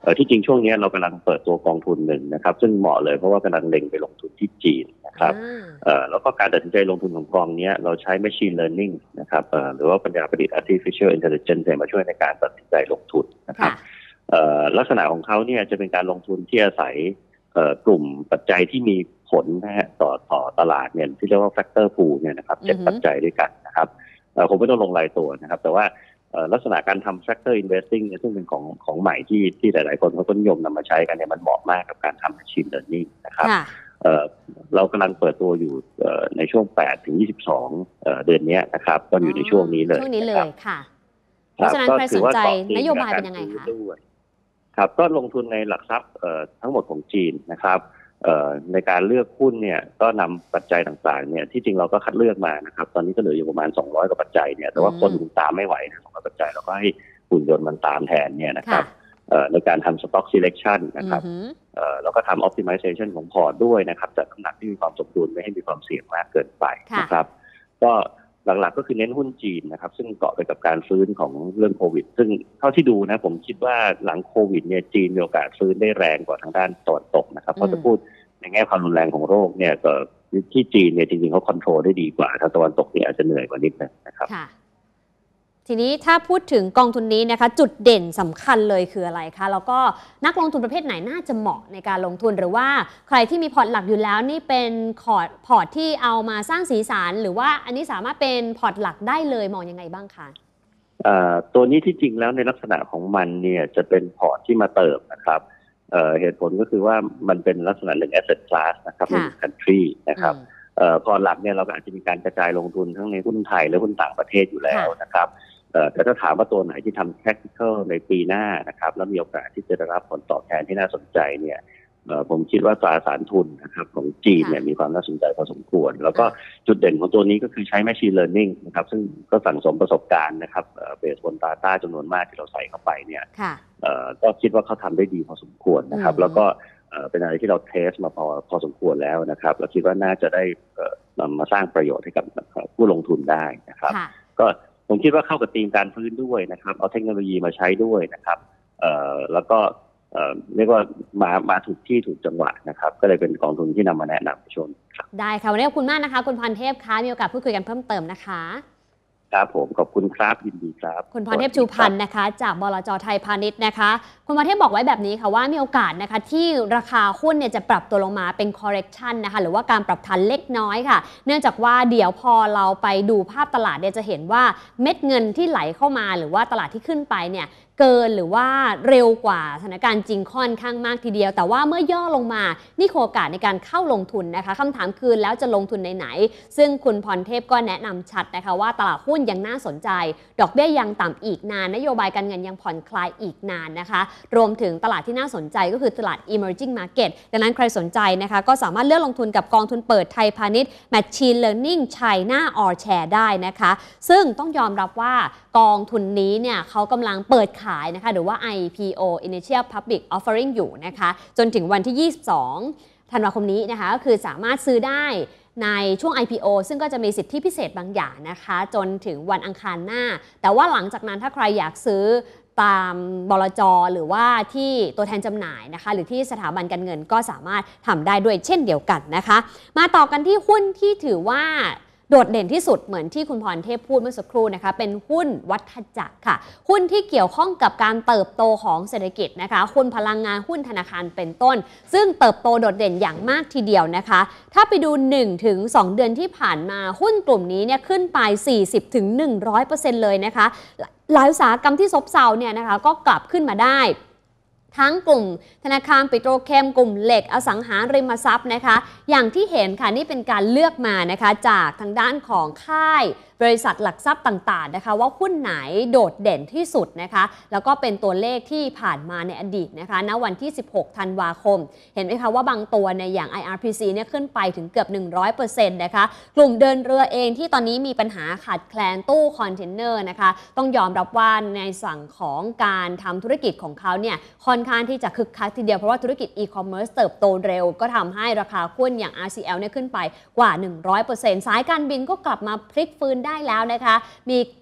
เออที่จริงช่วงนี้เรากำลังเปิดตัวกองทุนหนึ่งนะครับซึ่งเหมาะเลยเพราะว่ากำลังเล็งไปลงทุนที่จีนนะครับเอ่อแล้วก็การตัดสินใจลงทุนของกองนี้เราใช้ machine learning นะครับเอ่อหรือว่าปัญญาประดิษฐ์ artificial intelligence มาช่วยในการตัดสินใจลงทุนนะครับเอ่อลักษณะของเขาเนี่ยจะเป็นการลงทุนที่อาศัยเอ่อกลุ่มปัจจัยที่มีผลนะฮะต่อต่อตลาดเนี่ยที่เรียกว่า factor pool เนี่ยนะครับเจ็ดปัจจัยด้วยกันนะครับเอ่อผมไม่ต้องลงรายตัวนะครับแต่ว่าลักษณะการทำ factor investing เนี่ยซึ่งเป็นของของใหม่ที่ที่หลายๆคนเขาก็นิยมนำมาใช้กันเนี่ยมันเหมาะมากกับการทำ machine learning นะครับเอ่อเรากำลังเปิดตัวอยู่ในช่วงแปดถึงยี่สิบสองเอ่อเดือนนี้นะครับก็อยู่ในช่วงนี้เลยช่วงนี้เลยค่ะเพราะฉะนั้นใครสนใจนโยบายเป็นยังไงคะครับก็ลงทุนในหลักทรัพย์ทั้งหมดของจีนนะครับในการเลือกหุ้นเนี่ยก็นำปัจจัยต่างๆเนี่ยที่จริงเราก็คัดเลือกมานะครับตอนนี้ก็เหลืออยู่ประมาณสองร้อยกว่าปัจจัยเนี่ยแต่ว่าคนตามไม่ไหวนะสองร้อยปัจจัยเราก็ให้หุ่นยนต์มันตามแทนเนี่ยนะครับในการทำ stock selection นะครับแล้วก็ทำ optimization ของพอร์ตด้วยนะครับจัดน้ำหนักที่มีความสมดุลไม่ให้มีความเสี่ยงมากเกินไปนะครับก็หลักๆก็คือเน้นหุ้นจีนนะครับซึ่งเกาะไปกับการฟื้นของเรื่องโควิดซึ่งเท่าที่ดูนะผมคิดว่าหลังโควิดเนี่ยจีนมีโอกาสฟื้นได้แรงกว่าทางด้านตะวันตกนะครับเพราะจะพูดในแง่ความรุนแรงของโรคเนี่ยก็ที่จีนเนี่ยจริงๆเขาควบคุมได้ดีกว่าทางตะวันตกเนี่ยอาจจะเหนื่อยกว่านิดนึงนะครับทีนี้ถ้าพูดถึงกองทุนนี้นะคะจุดเด่นสำคัญเลยคืออะไรคะแล้วก็นักลงทุนประเภทไหนน่าจะเหมาะในการลงทุนหรือว่าใครที่มีพอร์ตหลักอยู่แล้วนี่เป็นพอร์ตพอร์ตที่เอามาสร้างสีสันหรือว่าอันนี้สามารถเป็นพอร์ตหลักได้เลยมองยังไงบ้างคะตัวนี้ที่จริงแล้วในลักษณะของมันเนี่ยจะเป็นพอร์ตที่มาเติมนะครับเหตุผลก็คือว่ามันเป็นลักษณะหนึ่ง asset class นะครับใน country นะครับพอร์ตหลักเนี่ยเราอาจจะมีการกระจายลงทุนทั้งในหุ้นไทยและหุ้นต่างประเทศอยู่แล้วนะครับแต่ถ้าถามว่าตัวไหนที่ทำ tactical ในปีหน้านะครับแล้วมีโอกาสที่จะได้รับผลตอบแทนที่น่าสนใจเนี่ยผมคิดว่าตราสารทุนนะครับของจีนเนี่ยมีความน่าสนใจพอสมควรแล้วก็จุดเด่นของตัวนี้ก็คือใช้ machine learning นะครับซึ่งก็สั่งสมประสบการณ์นะครับเบสบน data จำนวนมากที่เราใส่เข้าไปเนี่ยก็คิดว่าเขาทำได้ดีพอสมควรนะครับแล้วก็เป็นอะไรที่เราเทสมาพอพอสมควรแล้วนะครับเราคิดว่าน่าจะได้นำมาสร้างประโยชน์ให้กับผู้ลงทุนได้นะครับก็ผมคิดว่าเข้ากับธีมการฟื้นด้วยนะครับเอาเทคโนโลยีมาใช้ด้วยนะครับแล้วก็เรียกว่ามามาถูกที่ถูกจังหวะนะครับก็เลยเป็นกองทุนที่นำมาแนะนำชมได้ค่ะวันนี้ขอบคุณมากนะคะคุณพรเทพคะมีโอกาสพูดคุยกันเพิ่มเติมนะคะครับผมขอบคุณครับยินดีครับคุณพรเทพชูพันธ์นะคะจากบลจ.ไทยพาณิชย์นะคะคุณพรเทพบอกไว้แบบนี้ค่ะว่ามีโอกาสนะคะที่ราคาหุ้นเนี่ยจะปรับตัวลงมาเป็น correction นะคะหรือว่าการปรับฐานเล็กน้อยค่ะเนื่องจากว่าเดี๋ยวพอเราไปดูภาพตลาดเนี่ยจะเห็นว่าเม็ดเงินที่ไหลเข้ามาหรือว่าตลาดที่ขึ้นไปเนี่ยเกินหรือว่าเร็วกว่าสถานการณ์จริงค่อนข้างมากทีเดียวแต่ว่าเมื่อย่อลงมานี่คือโอกาสในการเข้าลงทุนนะคะคำถามคือแล้วจะลงทุนในไหนซึ่งคุณพรเทพก็แนะนำชัดนะคะว่าตลาดหุ้นยังน่าสนใจดอกเบี้ยยังต่ำอีกนานนโยบายการเงินยังผ่อนคลายอีกนานนะคะรวมถึงตลาดที่น่าสนใจก็คือตลาด emerging market ดังนั้นใครสนใจนะคะก็สามารถเลือกลงทุนกับกองทุนเปิดไทยพาณิชย์ Machine Learning China All Share ได้นะคะซึ่งต้องยอมรับว่ากองทุนนี้เนี่ยเขากำลังเปิดขายนะคะหรือว่า ไอ พี โอ Initial Public Offering อยู่นะคะจนถึงวันที่ยี่สิบสองธันวาคมนี้นะคะก็คือสามารถซื้อได้ในช่วง ไอ พี โอ ซึ่งก็จะมีสิทธิพิเศษบางอย่างนะคะจนถึงวันอังคารหน้าแต่ว่าหลังจากนั้นถ้าใครอยากซื้อตามบลจ.หรือว่าที่ตัวแทนจำหน่ายนะคะหรือที่สถาบันการเงินก็สามารถทำได้ด้วยเช่นเดียวกันนะคะมาต่อกันที่หุ้นที่ถือว่าโดดเด่นที่สุดเหมือนที่คุณพรเทพพูดเมื่อสักครู่นะคะเป็นหุ้นวัฏจักรค่ะหุ้นที่เกี่ยวข้องกับการเติบโตของเศรษฐกิจนะคะหุ้นพลังงานหุ้นธนาคารเป็นต้นซึ่งเติบโตโดดเด่นอย่างมากทีเดียวนะคะถ้าไปดู หนึ่งถึงสอง เดือนที่ผ่านมาหุ้นกลุ่มนี้เนี่ยขึ้นไป สี่สิบถึงหนึ่งร้อยเปอร์เซ็นต์ เลยนะคะหลายอุตสาหกรรมที่ซบเซาเนี่ยนะคะก็กลับขึ้นมาได้ทั้งกลุ่มธนาคารปิโตรเคมกลุ่มเหล็กอสังหาริมทรัพย์นะคะอย่างที่เห็นค่ะนี่เป็นการเลือกมานะคะจากทางด้านของค่ายบริษัทหลักทรัพย์ต่างๆนะคะว่าหุ้นไหนโดดเด่นที่สุดนะคะแล้วก็เป็นตัวเลขที่ผ่านมาในอดีตนะคะณวันที่สิบหกธันวาคมเห็นไหมคะว่าบางตัวในอย่าง ไอ อาร์ พี ซี เนี่ยขึ้นไปถึงเกือบ หนึ่งร้อยเปอร์เซ็นต์ นะคะกลุ่มเดินเรือเองที่ตอนนี้มีปัญหาขาดแคลนตู้คอนเทนเนอร์นะคะต้องยอมรับว่าในฝั่งของการทำธุรกิจของเขาเนี่ยค่อนข้างที่จะคึกคักทีเดียวเพราะว่าธุรกิจอีคอมเมิร์ซเติบโตเร็วก็ทำให้ราคาหุ้นอย่าง อาร์ ซี แอล เนี่ยขึ้นไปกว่า หนึ่งร้อยเปอร์เซ็นต์ สายการบินก็กลับมาพลิกฟื้นได้แล้วนะคะมี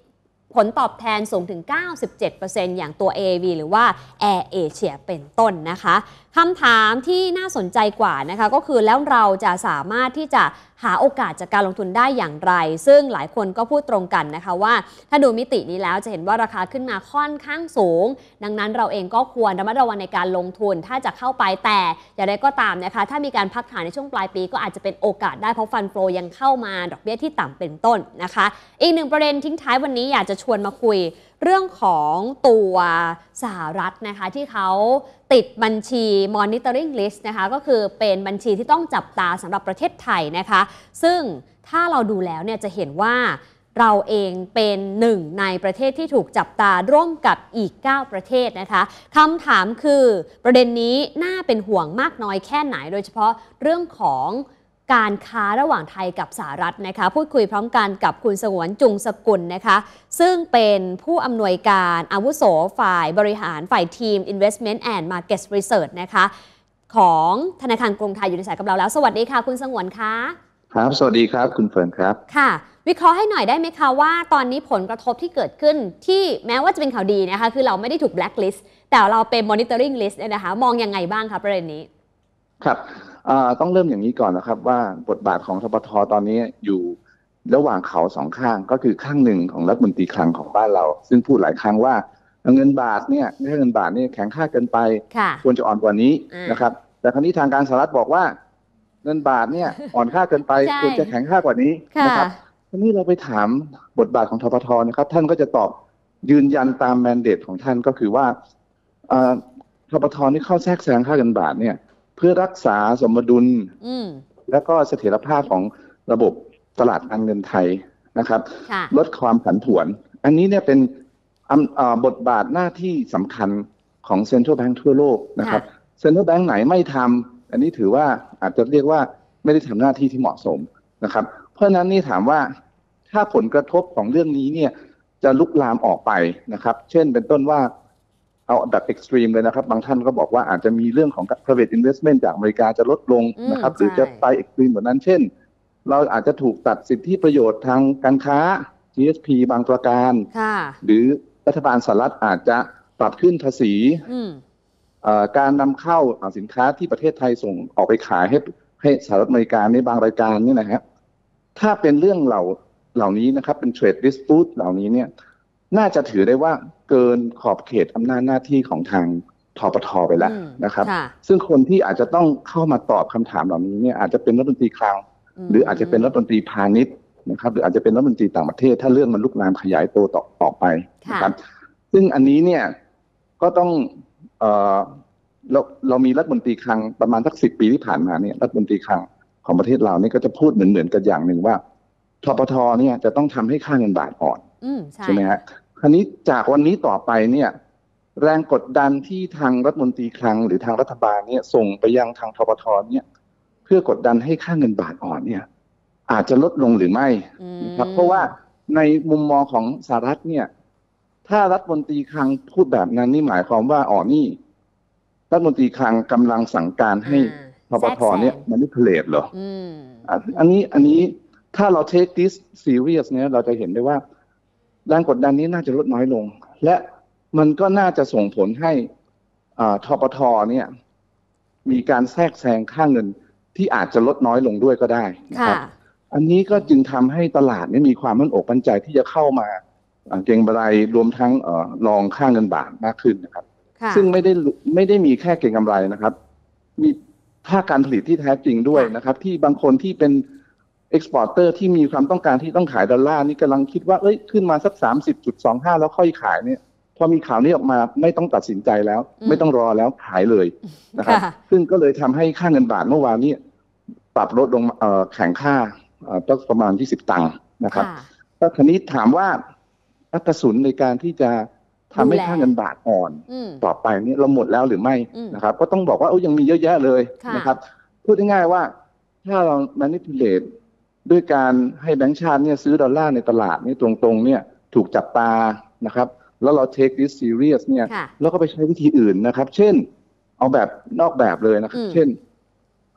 ผลตอบแทนสูงถึง เก้าสิบเจ็ดเปอร์เซ็นต์ อย่างตัว เอ วี หรือว่า Air Asia เป็นต้นนะคะคำถามที่น่าสนใจกว่านะคะก็คือแล้วเราจะสามารถที่จะหาโอกาสจากการลงทุนได้อย่างไรซึ่งหลายคนก็พูดตรงกันนะคะว่าถ้าดูมิตินี้แล้วจะเห็นว่าราคาขึ้นมาค่อนข้างสูงดังนั้นเราเองก็ควรระมัดระวังในการลงทุนถ้าจะเข้าไปแต่อย่างไรก็ตามนะคะถ้ามีการพักฐานในช่วงปลายปีก็อาจจะเป็นโอกาสได้เพราะฟันโฟยังเข้ามาดอกเบี้ยที่ต่ำเป็นต้นนะคะอีกหนึ่งประเด็นทิ้งท้ายวันนี้อยากจะชวนมาคุยเรื่องของตัวสหรัฐนะคะที่เขาติดบัญชี monitoring list นะคะก็คือเป็นบัญชีที่ต้องจับตาสำหรับประเทศไทยนะคะซึ่งถ้าเราดูแล้วเนี่ยจะเห็นว่าเราเองเป็นหนึ่งในประเทศที่ถูกจับตาร่วมกับอีกเก้าประเทศนะคะคำถามคือประเด็นนี้น่าเป็นห่วงมากน้อยแค่ไหนโดยเฉพาะเรื่องของการค้าระหว่างไทยกับสหรัฐนะคะพูดคุยพร้อมกันกับคุณสงวนจุงสกุลนะคะซึ่งเป็นผู้อำนวยการอาวุโสฝ่ายบริหารฝ่ายทีม Investment and Market Research นะคะของธนาคารกรุงไทยอยู่ในสายกับเราแล้วสวัสดีค่ะคุณสงวนคะครับสวัสดีครับคุณเฟิร์นครับค่ะวิเคราะห์ให้หน่อยได้ไหมคะว่าตอนนี้ผลกระทบที่เกิดขึ้นที่แม้ว่าจะเป็นข่าวดีนะคะคือเราไม่ได้ถูก blacklist แต่เราเป็น monitoring list เนี่ยนะคะมองยังไงบ้างคะประเด็นนี้ครับต้องเริ่มอย่างนี้ก่อนนะครับว่าบทบาทของธปท.ตอนนี้อยู่ระหว่างเขาสองข้างก็คือข้างหนึ่งของรัฐมนตรีคลังของบ้านเราซึ่งพูดหลายครั้งว่าเงินบาทเนี่ยไม่ใช่เงินบาทเนี่ยแข็งค่าเกินไปควรจะอ่อนกว่านี้นะครับแต่คราวนี้ทางการสหรัฐบอกว่าเงินบาทเนี่ยอ่อนค่าเกินไปควรจะแข็งค่ากว่านี้นะครับทีนี้เราไปถามบทบาทของธปท.นะครับท่านก็จะตอบยืนยันตามแมนเดตของท่านก็คือว่าธปท.นี่เข้าแทรกแซงค่าเงินบาทเนี่ยเพื่อรักษาสมดุลและก็เสถียรภาพของระบบตลาดการเงินไทยนะครับลดความผันผวนอันนี้เนี่ยเป็นบทบาทหน้าที่สำคัญของเซ็นทรัลแบงก์ทั่วโลกนะครับเซ็นทรัลแบงก์ไหนไม่ทำอันนี้ถือว่าอาจจะเรียกว่าไม่ได้ทำหน้าที่ที่เหมาะสมนะครับเพราะฉะนั้นนี่ถามว่าถ้าผลกระทบของเรื่องนี้เนี่ยจะลุกลามออกไปนะครับเช่นเป็นต้นว่าเอาแบบเอ็กซ์ตรีมเลยนะครับบางท่านก็บอกว่าอาจจะมีเรื่องของ private investment จากอเมริกาจะลดลงนะครับหรือจะไปเอ็กซ์ตรีมกว่านั้นเช่นเราอาจจะถูกตัดสิทธิประโยชน์ทางการค้า จี เอส พี บางประการหรือรัฐบาลสหรัฐอาจจะปรับขึ้นภาษีการนำเข้าสินค้าที่ประเทศไทยส่งออกไปขายให้ให้สหรัฐอเมริกาในบางรายการนี่นะครับถ้าเป็นเรื่องเหล่าเหล่านี้นะครับเป็น trade dispute เหล่านี้เนี่ยน่าจะถือได้ว่าเกินขอบเขตอำนาจหน้าที่ของทางธปท.ไปแล้วนะครับซึ่งคนที่อาจจะต้องเข้ามาตอบคำถามเหล่านี้เนี่ยอาจจะเป็นรัฐมนตรีคลังหรืออาจจะเป็นรัฐมนตรีพาณิชย์นะครับหรืออาจจะเป็นรัฐมนตรีต่างประเทศถ้าเรื่องมันลุกลามขยายตัวต่อต่อไปนะครับซึ่งอันนี้เนี่ยก็ต้องเอ่อเราเรามีรัฐมนตรีคลังประมาณสักสิบปีที่ผ่านมาเนี่ยรัฐมนตรีคลังของประเทศเราเนี่ยก็จะพูดเหมือนเหมือนกันอย่างหนึ่งว่าธปท.เนี่ยจะต้องทำให้ค่าเงินบาทอ่อนใช่ไหมฮะคราวนี้จากวันนี้ต่อไปเนี่ยแรงกดดันที่ทางรัฐมนตรีคลังหรือทางรัฐบาลเนี่ยส่งไปยังทางธปท.เนี่ยเพื่อกดดันให้ค่าเงินบาทอ่อนเนี่ยอาจจะลดลงหรือไม่นะครับเพราะว่าในมุมมองของสหรัฐเนี่ยถ้ารัฐมนตรีคลังพูดแบบนั้นนี่หมายความว่าอ๋อนี่รัฐมนตรีคลังกำลังสั่งการให้ธปท.เนี่ยmanipulate เหรออันนี้อันนี้ถ้าเรา take this serious เนี่ยเราจะเห็นได้ว่าแรงกดดันนี้น่าจะลดน้อยลงและมันก็น่าจะส่งผลให้ธปท.เนี่ยมีการแทรกแซงค่าเงินที่อาจจะลดน้อยลงด้วยก็ได้นะครับอันนี้ก็จึงทำให้ตลาดนี้มีความมั่นอกมั่นใจที่จะเข้ามาเก็งกำไรรวมทั้งรองค่าเงินบาทมากขึ้นนะครับซึ่งไม่ได้ไม่ได้มีแค่เก็งกำไรนะครับมีภาคการผลิตที่แท้จริงด้วยนะครับที่บางคนที่เป็นเอ็กซ์พอร์เตอร์ที่มีความต้องการที่ต้องขายดอลลาร์นี่กำลังคิดว่าเอ้ยขึ้นมาสัก สามสิบจุดสองห้า แล้วค่อยขายเนี่ยพอมีข่าวนี้ออกมาไม่ต้องตัดสินใจแล้วไม่ต้องรอแล้วขายเลยนะครับซึ่งก็เลยทำให้ค่าเงินบาทเมื่อวานนี้ปรับลดลงเอ่อแข็งค่าเอ่อต้องประมาณยี่สิบตังค์นะครับถ้าทีนี้ถามว่าอัตราศูนย์ในการที่จะทำให้ค่าเงินบาทอ่อนต่อไปนี่เราหมดแล้วหรือไม่นะครับก็ต้องบอกว่าโอ้ยังมีเยอะแยะเลยนะครับพูดง่ายๆว่าถ้าเรา manipulate ด้วยการให้แบงก์ชาติเนี่ยซื้อดอลลาร์ในตลาดนี่ตรงๆเนี่ยถูกจับตานะครับแล้วเรา take this serious เนี่ยแล้วก็ไปใช้วิธีอื่นนะครับเช่นเอาแบบนอกแบบเลยนะครับเช่น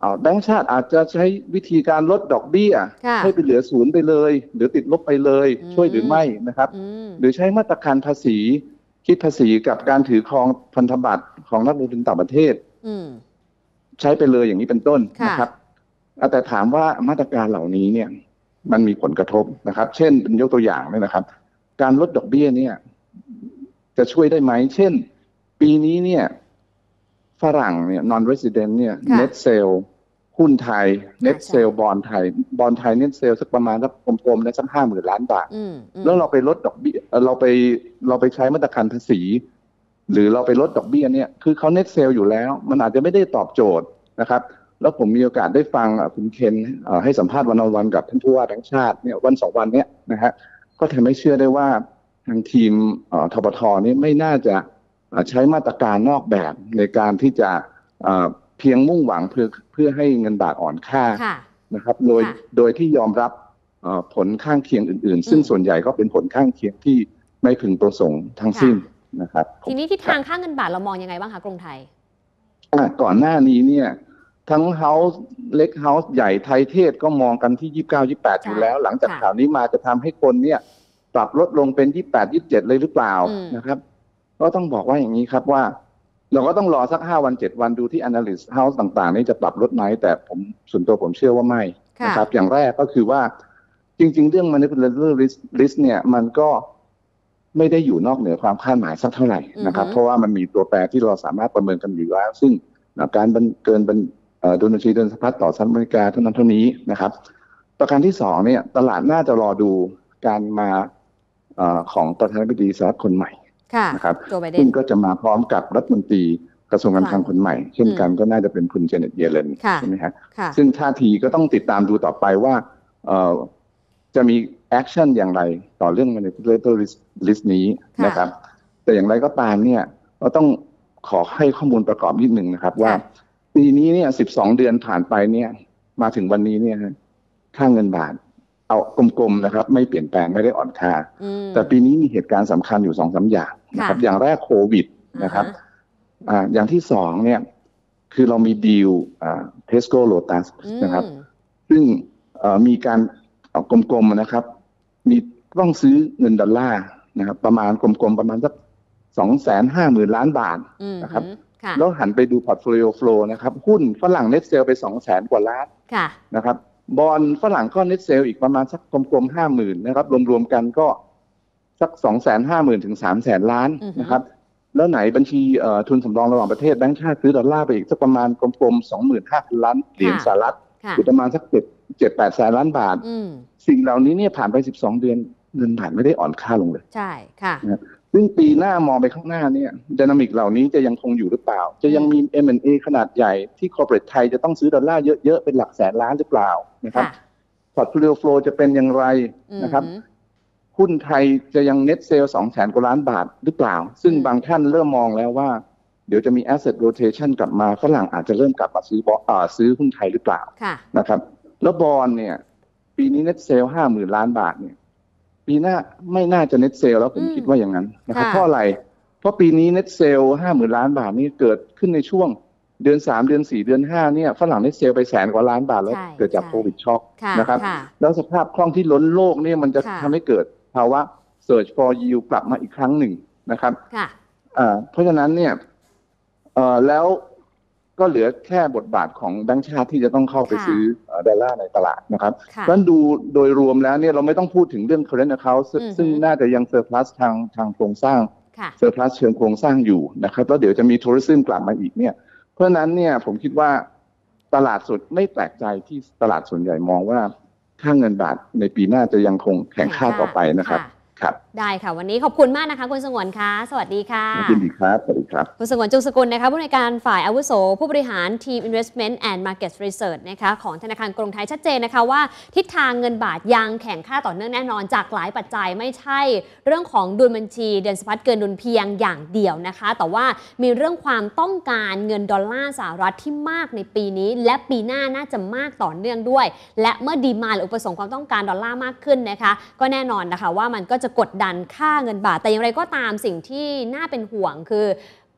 แบงก์ชาติอาจจะใช้วิธีการลดดอกเบี้ยให้ไปเหลือศูนย์ไปเลยหรือติดลบไปเลยช่วยหรือไม่นะครับหรือใช้มาตรการภาษีคิดภาษีกับการถือครองพันธบัตรของนักลงทุนต่างประเทศใช้ไปเลยอย่างนี้เป็นต้นนะครับแต่ถามว่ามาตรการเหล่านี้เนี่ยมันมีผลกระทบนะครับเช่นเป็นยกตัวอย่างเนี่ยนะครับการลดดอกเบี้ยเนี่ยจะช่วยได้ไหมเช่นปีนี้เนี่ยฝรั่งเนี่ย non resident เนี่ย net sale หุ้นไทย net sale บอนด์ไทยบอนด์ไทย net sale สักประมาณสักกลมๆนะสักห้าหมื่นล้านบาทแล้วเราไปลดดอกเบี้ยเราไปเราไปใช้มาตรการภาษีหรือเราไปลดดอกเบี้ยเนี่ยคือเขา net sale อยู่แล้วมันอาจจะไม่ได้ตอบโจทย์นะครับแล้วผมมีโอกาสได้ฟังคุณเคนให้สัมภาษณ์วันวันกับท่านผู้ว่าแบงก์ชาติเนี่ยวันสองวันเนี้ยนะฮะก็ทำให้เชื่อได้ว่าทางทีมทบทนี่ไม่น่าจะใช้มาตรการนอกแบบในการที่จะเพียงมุ่งหวังเพื่อเพื่อให้เงินบาทอ่อนค่านะครับโดยโดยที่ยอมรับผลข้างเคียงอื่นๆซึ่งส่วนใหญ่ก็เป็นผลข้างเคียงที่ไม่พึงประสงค์ทั้งสิ้นนะครับทีนี้ทิศทางค่าเงินบาทเรามองยังไงบ้างคะกรุงไทยก่อนหน้านี้เนี่ยทั้งเฮาส์เล็กเฮาส์ใหญ่ไทยเทศก็มองกันที่ยี่สิบเก้า ยี่สิบแปดอยู่แล้วหลังจากข่าวนี้มาจะทำให้คนเนี่ยปรับลดลงเป็นยี่สิบแปด ยี่สิบเจ็ดเลยหรือเปล่านะครับก็ต้องบอกว่าอย่างนี้ครับว่าเราก็ต้องรอสักห้าวันเจ็ดวันดูที่ analyst house ต่างๆนี่จะปรับลดไหมแต่ผมส่วนตัวผมเชื่อว่าไม่นะครับอย่างแรกก็คือว่าจริงๆเรื่อง manipulator risk เนี่ยมันก็ไม่ได้อยู่นอกเหนือความคาดหมายสักเท่าไหร่นะครับเพราะว่ามันมีตัวแปรที่เราสามารถประเมินกันอยู่แล้วซึ่งการเกินเป็นดุลบัญชีเดินสะพัดต่อสหรัฐอเมริกาเท่านั้นเท่านี้นะครับประการที่สองเนี่ยตลาดน่าจะรอดูการมาของประธานาธิบดีสหรัฐคนใหม่นะครับซึ่งก็จะมาพร้อมกับรัฐมนตรีกระทรวงการคลังคนใหม่เช่นกันก็น่าจะเป็นคุณเจเน็ตเยเลนใช่ไหมครับซึ่งท่าทีก็ต้องติดตามดูต่อไปว่าจะมีแอคชั่นอย่างไรต่อเรื่อง manipulator list นี้นะครับแต่อย่างไรก็ตามเนี่ยเราต้องขอให้ข้อมูลประกอบนิดหนึ่งนะครับว่าปีนี้เนี่ยสิบสองเดือนผ่านไปเนี่ยมาถึงวันนี้เนี่ยค่าเงินบาทเอากลมๆนะครับไม่เปลี่ยนแปลงไม่ได้อ่อนค่าแต่ปีนี้มีเหตุการณ์สำคัญอยู่สองสามอย่างนะครับอย่างแรกโควิดนะครับอ่าอย่างที่สองเนี่ยคือเรามีดีลอ่าเทสโก้โลตัสนะครับซึ่งมีการเอากลมๆนะครับมีต้องซื้อเงินดอลลาร์นะครับประมาณกลมๆประมาณสักสองแสนห้าหมื่นล้านบาทนะครับแล้วหันไปดูพอร์ตโฟลิโอโฟลนะครับหุ้นฝรั่งเน็ตเซลไปสองแสนกว่าล้านนะครับบอลฝรั่งก็เน็ตเซลอีกประมาณสักกลมๆห้าหมื่นนะครับรวมๆกันก็สักสองแสนห้าหมื่นถึงสามแสนล้านนะครับแล้วไหนบัญชีทุนสำรองระหว่างประเทศแบงก์ชาติซื้อดอลลาร์ไปอีกสักประมาณกลมๆสองหมื่นห้าพันล้านเหรียญสหรัฐหรือประมาณสักเจ็ดเจ็ดแปดแสนล้านบาทสิ่งเหล่านี้เนี่ยผ่านไปสิบสองเดือนเงินบาทไม่ได้อ่อนค่าลงเลยใช่ค่ะซึ่งปีหน้ามองไปข้างหน้าเนี่ยดินามิกเหล่านี้จะยังคงอยู่หรือเปล่าจะยังมี เอ็ม แอนด์ เอ ขนาดใหญ่ที่คอร์ปอเรทไทยจะต้องซื้อดอลลาร์เยอะๆเป็นหลักแสนล้านหรือเปล่านะครับพอร์ตโฟลิโอโฟลจะเป็นอย่างไรนะครับหุ้นไทยจะยังเน็ตเซลสองแสนกว่าล้านบาทหรือเปล่าซึ่งบางท่านเริ่มมองแล้วว่าเดี๋ยวจะมี asset rotation กลับมาฝรั่งอาจจะเริ่มกลับมาซื้ออ่าซื้อหุ้นไทยหรือเปล่านะครับแล้วบอนด์เนี่ยปีนี้เน็ตเซลห้าหมื่นล้านบาทเนี่ยปีหน้าไม่น่าจะเน็ตเซลแล้วผมคิดว่าอย่างนั้นนะครับเพราะอะไรเพราะปีนี้เน็ตเซลห้าหมื่นล้านบาทนี่เกิดขึ้นในช่วงเดือนสามเดือนสี่เดือนห้าเนี่ยฝรั่งเน็ตเซลไปแสนกว่าล้านบาทแล้วเกิดจากโควิดช็อคนะครับแล้วสภาพคล่องที่ล้นโลกเนี่ยมันจะทำให้เกิดภาวะ search for yield กลับมาอีกครั้งหนึ่งนะครับเพราะฉะนั้นเนี่ยแล้วก็เหลือแค่บทบาทของแบงก์ชาติที่จะต้องเข้าไปซื้อดอลลาร์ในตลาดนะครับเพราะฉะนั้นดูโดยรวมแล้วเนี่ยเราไม่ต้องพูดถึงเรื่อง current account ซึ่งน่าจะยัง surplus ทางทางโครงสร้าง surplus เชิงโครงสร้างอยู่นะครับแล้วเดี๋ยวจะมี tourism กลับมาอีกเนี่ยเพราะฉะนั้นเนี่ยผมคิดว่าตลาดสุดไม่แปลกใจที่ตลาดส่วนใหญ่มองว่าค่าเงินบาทในปีหน้าจะยังคงแข็งค่าต่อไปนะครับได้ค่ะวันนี้ขอบคุณมากนะคะคุณสงวนค่ะสวัสดีค่ะยินดีครับสวัสดีครับคุณสงวนจุงสกุลนะคะผู้อำนวยการฝ่ายอาวุโสผู้บริหารทีม Investment and Market Research นะคะของธนาคารกรุงไทยชัดเจนนะคะว่าทิศทางเงินบาทยังแข็งค่าต่อเนื่องแน่นอนจากหลายปัจจัยไม่ใช่เรื่องของดุลบัญชีเดือนสะพัดเกินดุลเพียงอย่างเดียวนะคะแต่ว่ามีเรื่องความต้องการเงินดอลลาร์สหรัฐที่มากในปีนี้และปีหน้าน่าจะมากต่อเนื่องด้วยและเมื่อดีมานด์หรืออุปสงค์ความต้องการดอลลาร์มากขึ้นนะคะก็แน่นอนนะคะว่ามันก็จะกดดันค่าเงินบาทแต่อย่างไรก็ตามสิ่งที่น่าเป็นห่วงคือ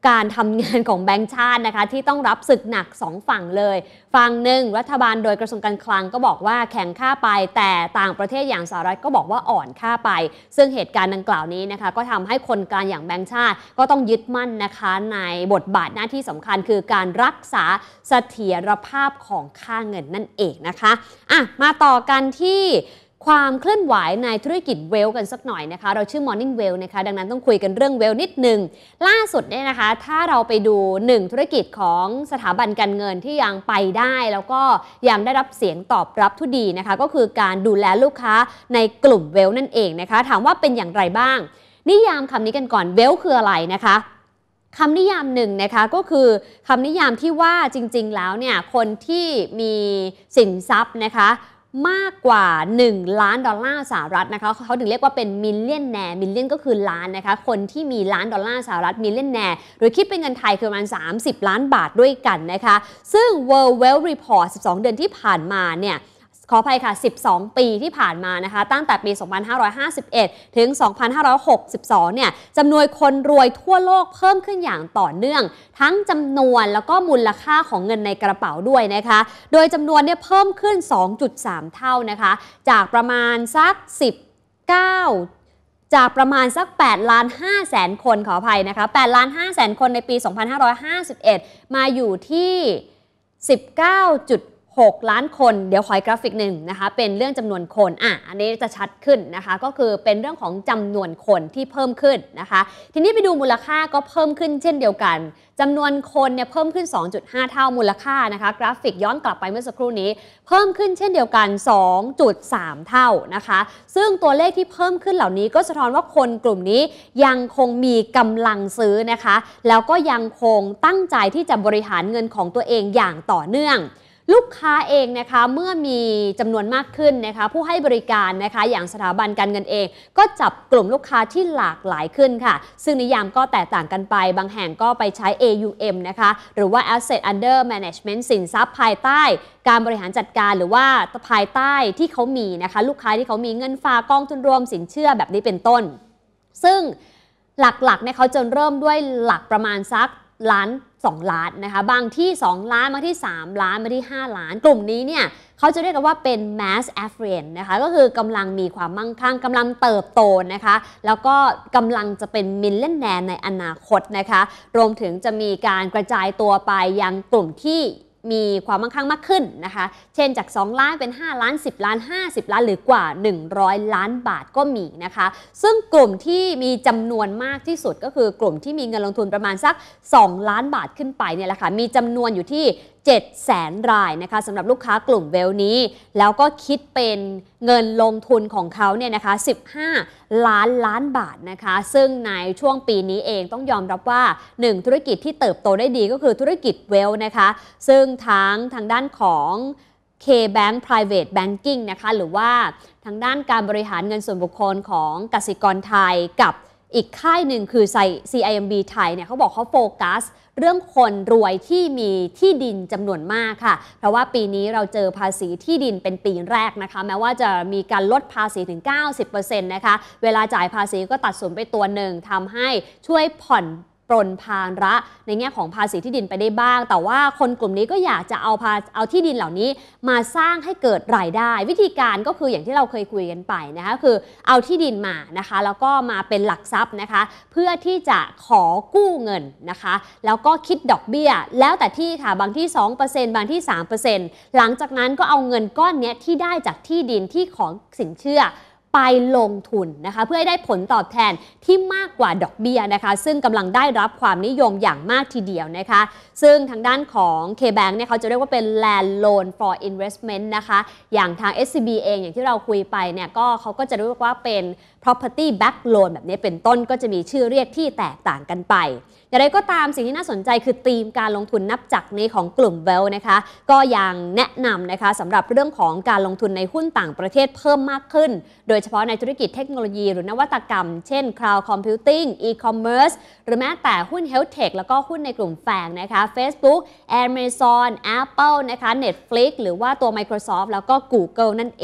การทำงานของแบงก์ชาตินะคะที่ต้องรับศึกหนักสองฝั่งเลยฝั่งหนึ่งรัฐบาลโดยกระทรวงการคลังก็บอกว่าแข็งค่าไปแต่ต่างประเทศอย่างสหรัฐก็บอกว่าอ่อนค่าไปซึ่งเหตุการณ์ดังกล่าวนี้นะคะก็ทำให้คนกลางอย่างแบงก์ชาติก็ต้องยึดมั่นนะคะในบทบาทหน้าที่สำคัญคือการรักษาเสถียรภาพของค่าเงินนั่นเองนะคะอ่ะมาต่อกันที่ความเคลื่อนไหวในธุรกิจเวลกันสักหน่อยนะคะเราชื่อ Morning Well นะคะดังนั้นต้องคุยกันเรื่องเวลนิดนึงล่าสุดเนี่ยนะคะถ้าเราไปดูหนึ่งธุรกิจของสถาบันการเงินที่ยังไปได้แล้วก็ยังได้รับเสียงตอบรับที่ดีนะคะก็คือการดูแลลูกค้าในกลุ่มเวลนั่นเองนะคะถามว่าเป็นอย่างไรบ้างนิยามคำนี้กันก่อนเวลคืออะไรนะคะคำนิยามหนึ่งนะคะก็คือคำนิยามที่ว่าจริงๆแล้วเนี่ยคนที่มีสินทรัพย์นะคะมากกว่าหนึ่งล้านดอลลาร์สหรัฐนะคะเขาถึงเรียกว่าเป็นมิลเลียนแนร์มิลเลียนก็คือล้านนะคะคนที่มีล้านดอลลาร์สหรัฐมิลเลียนแนร์หรือคิดเป็นเงินไทยคือประมาณสามสิบล้านบาทด้วยกันนะคะซึ่ง World Wealth Report สิบสองเดือนที่ผ่านมาเนี่ยขออภัยค่ะสิบสองปีที่ผ่านมานะคะตั้งแต่ปีสองพันห้าร้อยห้าสิบเอ็ดถึงสองพันห้าร้อยหกสิบสองเนี่ยจำนวนคนรวยทั่วโลกเพิ่มขึ้นอย่างต่อเนื่องทั้งจำนวนแล้วก็มูลค่าของเงินในกระเป๋าด้วยนะคะโดยจำนวนเนี่ยเพิ่มขึ้น สองจุดสาม เท่านะคะจากประมาณสักสิบเก้าจากประมาณสักแปดล้านห้าแสนคนขออภัยนะคะแปดล้านห้าแสนคนในปีสองพันห้าร้อยห้าสิบเอ็ดมาอยู่ที่ สิบเก้าจุดหก ล้านคนเดี๋ยวขอกราฟิกหนึ่งนะคะเป็นเรื่องจำนวนคนอ่ะอันนี้จะชัดขึ้นนะคะก็คือเป็นเรื่องของจำนวนคนที่เพิ่มขึ้นนะคะทีนี้ไปดูมูลค่าก็เพิ่มขึ้นเช่นเดียวกันจำนวนคนเนี่ยเพิ่มขึ้น สองจุดห้า เท่ามูลค่านะคะกราฟิกย้อนกลับไปเมื่อสักครู่นี้เพิ่มขึ้นเช่นเดียวกัน สองจุดสาม เท่านะคะซึ่งตัวเลขที่เพิ่มขึ้นเหล่านี้ก็สะท้อนว่าคนกลุ่มนี้ยังคงมีกำลังซื้อนะคะแล้วก็ยังคงตั้งใจที่จะบริหารเงินของตัวเองอย่างต่อเนื่องลูกค้าเองนะคะเมื่อมีจำนวนมากขึ้นนะคะผู้ให้บริการนะคะอย่างสถาบันการเงินเองก็จับกลุ่มลูกค้าที่หลากหลายขึ้นค่ะซึ่งนิยามก็แตกต่างกันไปบางแห่งก็ไปใช้ เอ ยู เอ็ม นะคะหรือว่า Asset Under Management สินทรัพย์ภายใต้การบริหารจัดการหรือว่าภายใต้ที่เขามีนะคะลูกค้าที่เขามีเงินฝากกองทุนรวมสินเชื่อแบบนี้เป็นต้นซึ่งหลักๆเนี่ยเขาจะเริ่มด้วยหลักประมาณสักล้านสองล้านนะคะบางที่สองล้านบางที่สามล้านบางที่ห้าล้านกลุ่มนี้เนี่ยเขาจะเรียกกันว่าเป็น mass affluent นะคะก็คือกำลังมีความมั่งคั่งกำลังเติบโตนะคะแล้วก็กำลังจะเป็นมิลเลนแนร์ในอนาคตนะคะรวมถึงจะมีการกระจายตัวไปยังกลุ่มที่มีความมั่งคั่งมากขึ้นนะคะเช่นจากสองล้านเป็นห้าล้านสิบล้านห้าสิบล้านหรือกว่าหนึ่งร้อยล้านบาทก็มีนะคะซึ่งกลุ่มที่มีจำนวนมากที่สุดก็คือกลุ่มที่มีเงินลงทุนประมาณสักสองล้านบาทขึ้นไปเนี่ยแหละค่ะมีจำนวนอยู่ที่เจ็ดแสนรายนะคะสำหรับลูกค้ากลุ่มเวลนี้แล้วก็คิดเป็นเงินลงทุนของเขาเนี่ยนะคะสิบห้าล้านล้านบาทนะคะซึ่งในช่วงปีนี้เองต้องยอมรับว่าหนึ่งธุรกิจที่เติบโตได้ดีก็คือธุรกิจเวลนะคะซึ่งทั้งทางด้านของ K-Bank Private Banking นะคะหรือว่าทางด้านการบริหารเงินส่วนบุคคลของกสิกรไทยกับอีกค่ายหนึ่งคือ ซี ไอ เอ็ม บี ไทยเนี่ยเขาบอกเขาโฟกัสเรื่องคนรวยที่มีที่ดินจำนวนมากค่ะเพราะว่าปีนี้เราเจอภาษีที่ดินเป็นปีแรกนะคะแม้ว่าจะมีการลดภาษีถึง เก้าสิบเปอร์เซ็นต์ นะคะเวลาจ่ายภาษีก็ตัดส่วนไปตัวหนึ่งทำให้ช่วยผ่อนปรนภาระในแง่ของภาษีที่ดินไปได้บ้างแต่ว่าคนกลุ่มนี้ก็อยากจะเอาภาเอาที่ดินเหล่านี้มาสร้างให้เกิดรายได้วิธีการก็คืออย่างที่เราเคยคุยกันไปนะคะคือเอาที่ดินมานะคะแล้วก็มาเป็นหลักทรัพย์นะคะเพื่อที่จะขอกู้เงินนะคะแล้วก็คิดดอกเบี้ยแล้วแต่ที่ค่ะบางที่ สองเปอร์เซ็นต์ บางที่ สามเปอร์เซ็นต์ หลังจากนั้นก็เอาเงินก้อนนี้ที่ได้จากที่ดินที่ของสินเชื่อไปลงทุนนะคะเพื่อให้ได้ผลตอบแทนที่มากกว่าดอกเบี้ยนะคะซึ่งกำลังได้รับความนิยมอย่างมากทีเดียวนะคะซึ่งทางด้านของ K-Bank เนี่ยเขาจะเรียกว่าเป็น Land Loan for Investment นะคะอย่างทาง เอส ซี บี เองอย่างที่เราคุยไปเนี่ยก็เขาก็จะเรียกว่าเป็น Property Back Loan แบบนี้เป็นต้นก็จะมีชื่อเรียกที่แตกต่างกันไปอย่างไรก็ตามสิ่งที่น่าสนใจคือธีมการลงทุนนับจากนี้ของกลุ่ม Wealth นะคะก็ยังแนะนำนะคะสำหรับเรื่องของการลงทุนในหุ้นต่างประเทศเพิ่มมากขึ้นโดยเฉพาะในธุรกิจเทคโนโลยีหรือนวัตกรรมเช่น Cloud Computing E-commerce หรือแม้แต่หุ้น Health Tech แล้วก็หุ้นในกลุ่มแฟงนะคะ Facebook Amazon Apple นะคะ Netflix หรือว่าตัว Microsoft แล้วก็ Google นั่นเอง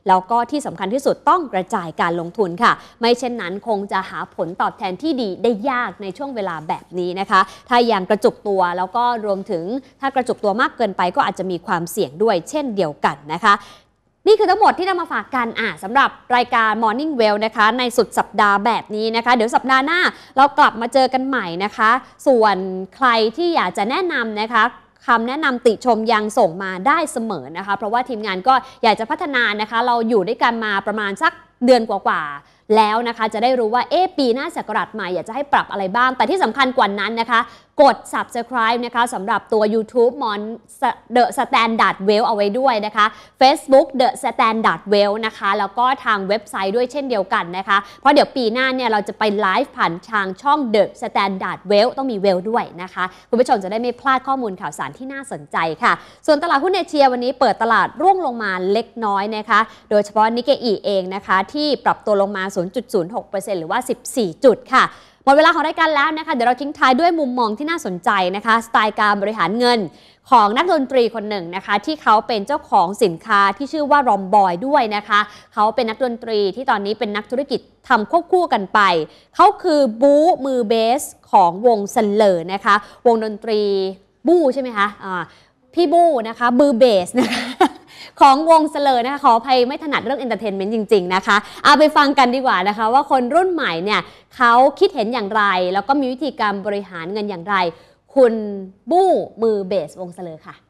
แล้วก็ที่สำคัญที่สุดต้องกระจายการลงทุนค่ะไม่เช่นนั้นคงจะหาผลตอบแทนที่ดีได้ยากในช่วงเวลาแบบนี้นะคะถ้ายังกระจุกตัวแล้วก็รวมถึงถ้ากระจุกตัวมากเกินไปก็อาจจะมีความเสี่ยงด้วยเช่นเดียวกันนะคะนี่คือทั้งหมดที่นำมาฝากกันอ่ะสำหรับรายการ Morning Well นะคะในสุดสัปดาห์แบบนี้นะคะเดี๋ยวสัปดาห์หน้าเรากลับมาเจอกันใหม่นะคะส่วนใครที่อยากจะแนะนำนะคะคำแนะนำติชมยังส่งมาได้เสมอนะคะเพราะว่าทีมงานก็อยากจะพัฒนานะคะเราอยู่ด้วยกันมาประมาณสักเดือนกว่าๆแล้วนะคะจะได้รู้ว่าเอ๊ะปีหน้าศักราชใหม่อยากจะให้ปรับอะไรบ้างแต่ที่สำคัญกว่านั้นนะคะกด Subscribe นะคะสำหรับตัว YouTube Mon The Standard Well เอาไว้ด้วยนะคะ Facebook The Standard Well นะคะแล้วก็ทางเว็บไซต์ด้วยเช่นเดียวกันนะคะเพราะเดี๋ยวปีหน้าเนี่ยเราจะไปไลฟ์ผ่านทางช่อง The Standard Well ต้องมี Well ด้วยนะคะคุณผู้ชมจะได้ไม่พลาดข้อมูลข่าวสารที่น่าสนใจค่ะส่วนตลาดหุ้นเอเชียวันนี้เปิดตลาดร่วงลงมาเล็กน้อยนะคะโดยเฉพาะนิกเกอิเองนะคะที่ปรับตัวลงมา ศูนย์จุดศูนย์หกเปอร์เซ็นต์ หรือว่าสิบสี่จุดค่ะหมดเวลาของรายการแล้วนะคะเดี๋ยวเราทิ้งท้ายด้วยมุมมองที่น่าสนใจนะคะสไตล์การบริหารเงินของนักดนตรีคนหนึ่งนะคะที่เขาเป็นเจ้าของสินค้าที่ชื่อว่ารอมบอยด้วยนะคะเขาเป็นนักดนตรีที่ตอนนี้เป็นนักธุรกิจทำควบคู่กันไปเขาคือบู๊มือเบสของวงซันเลอร์นะคะวงดนตรีบู๊ใช่ไหมคะอ่าพี่บู๊นะคะมือเบสนะคะของวงเสลอนะคะขออภัยไม่ถนัดเรื่องเอนเตอร์เทนเมนต์จริงๆนะคะเอาไปฟังกันดีกว่านะคะว่าคนรุ่นใหม่เนี่ยเขาคิดเห็นอย่างไรแล้วก็มีวิธีการบริหารเงินอย่างไรคุณบู้มือเบสวงเสลอค่ะ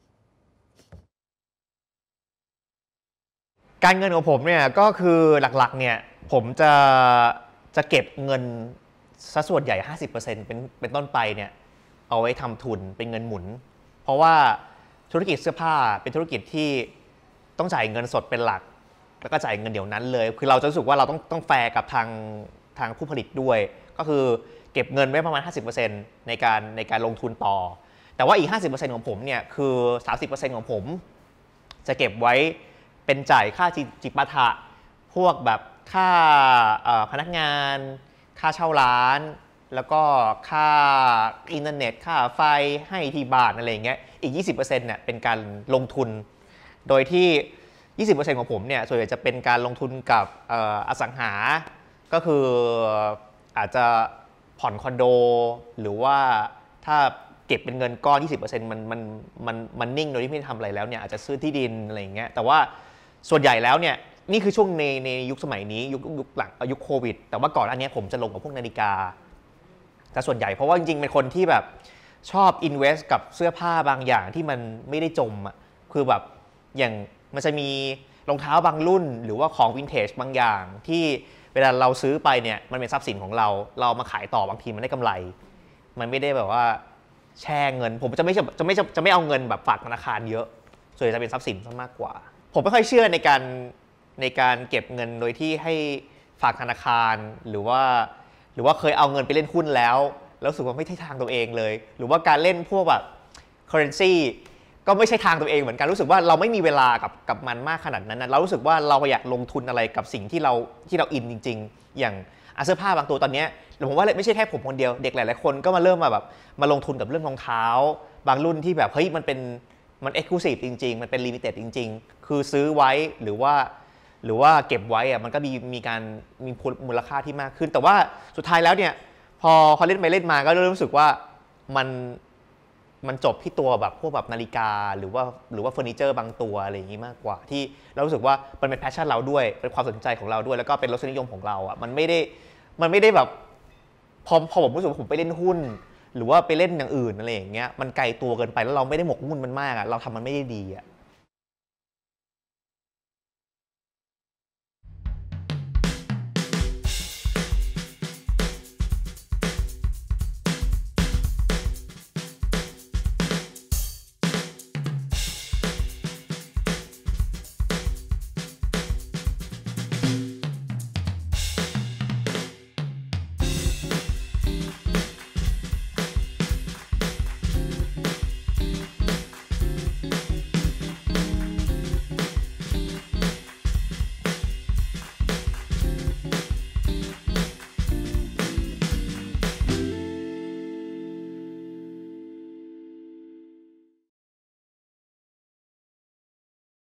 การเงินของผมเนี่ยก็คือหลักๆเนี่ยผมจะจะเก็บเงินซะส่วนใหญ่ ห้าสิบเปอร์เซ็นต์ เป็นเป็นต้นไปเนี่ยเอาไว้ทำทุนเป็นเงินหมุนเพราะว่าธุรกิจเสื้อผ้าเป็นธุรกิจที่ต้องจ่ายเงินสดเป็นหลักแล้วก็จ่ายเงินเดี๋ยวนั้นเลยคือเราจะรู้สึกว่าเราต้องต้องแฟร์กับทางทางผู้ผลิตด้วยก็คือเก็บเงินไว้ประมาณ ห้าสิบเปอร์เซ็นต์ ในการในการลงทุนต่อแต่ว่าอีก ห้าสิบเปอร์เซ็นต์ ของผมเนี่ยคือ สามสิบเปอร์เซ็นต์ ของผมจะเก็บไว้เป็นจ่ายค่าจิปาถะพวกแบบค่าพนักงานค่าเช่าร้านแล้วก็ค่าอินเทอร์เน็ตค่าไฟให้ที่บ้านอะไรอย่างเงี้ยอีก ยี่สิบเปอร์เซ็นต์ เนี่ยเป็นการลงทุนโดยที่ ยี่สิบเปอร์เซ็นต์ ของผมเนี่ยส่วนใหญ่จะเป็นการลงทุนกับอสังหาก็คืออาจจะผ่อนคอนโดหรือว่าถ้าเก็บเป็นเงินก้อน ยี่สิบเปอร์เซ็นต์ มันมันมันมันนิ่งโดยที่ไม่ทำอะไรแล้วเนี่ยอาจจะซื้อที่ดินอะไรอย่างเงี้ยแต่ว่าส่วนใหญ่แล้วเนี่ยนี่คือช่วงในในยุคสมัยนี้ยุคยุคหลังยุคโควิดแต่ว่าก่อนอันนี้ผมจะลงกับพวกนาฬิกาแต่ส่วนใหญ่เพราะว่าจริงๆเป็นคนที่แบบชอบ invest กับเสื้อผ้าบางอย่างที่มันไม่ได้จมอ่ะคือแบบอย่างมันจะมีรองเท้าบางรุ่นหรือว่าของวินเทจบางอย่างที่เวลาเราซื้อไปเนี่ยมันเป็นทรัพย์สินของเราเรามาขายต่อบางทีมันได้กำไรมันไม่ได้แบบว่าแช่เงินผมจะไม่จะไม่จะไม่เอาเงินแบบฝากธนาคารเยอะส่วนใหญ่จะเป็นทรัพย์สินซะมากกว่าผมไม่ค่อยเชื่อในการในการเก็บเงินโดยที่ให้ฝากธนาคารหรือว่าหรือว่าเคยเอาเงินไปเล่นหุ้นแล้วแล้วรู้สึกว่าไม่ใช่ทางตัวเองเลยหรือว่าการเล่นพวกแบบ currency ก็ไม่ใช่ทางตัวเองเหมือนกันรู้สึกว่าเราไม่มีเวลากับกับมันมากขนาดนั้นนะเรารู้สึกว่าเราอยากลงทุนอะไรกับสิ่งที่เราที่เราอินจริงๆอย่างเสื้อผ้าบางตัวตอนนี้ผมว่าไม่ใช่แค่ผมคนเดียวเด็กหลายๆคนก็มาเริ่มมาแบบมาลงทุนกับเรื่องรองเท้าบางรุ่นที่แบบเฮ้ยมันเป็นมัน exclusive จริงๆมันเป็น limited จริงๆคือซื้อไว้หรือว่าหรือว่าเก็บไว้อะมันก็มีมีการมีมูลค่าที่มากขึ้นแต่ว่าสุดท้ายแล้วเนี่ยพอเขาเล่นไปเล่นมาก็เริ่มรู้สึกว่ามันมันจบที่ตัวแบบพวกแบบนาฬิกาหรือว่าหรือว่าเฟอร์นิเจอร์บางตัวอะไรอย่างนี้มากกว่าที่เรารู้สึกว่ามันเป็นแพชชั่นเราด้วยเป็นความสนใจของเราด้วยแล้วก็เป็นรสนิยมของเราอ่ะมันไม่ได้มันไม่ได้แบบพอพอผมรู้สึกว่าผมไปเล่นหุ้นหรือว่าไปเล่นอย่างอื่นอะไรอย่างเงี้ยมันไกลตัวเกินไปแล้วเราไม่ได้หมกมุ่นมันมากอ่ะเราทำมันไม่ได้ดีอ่ะ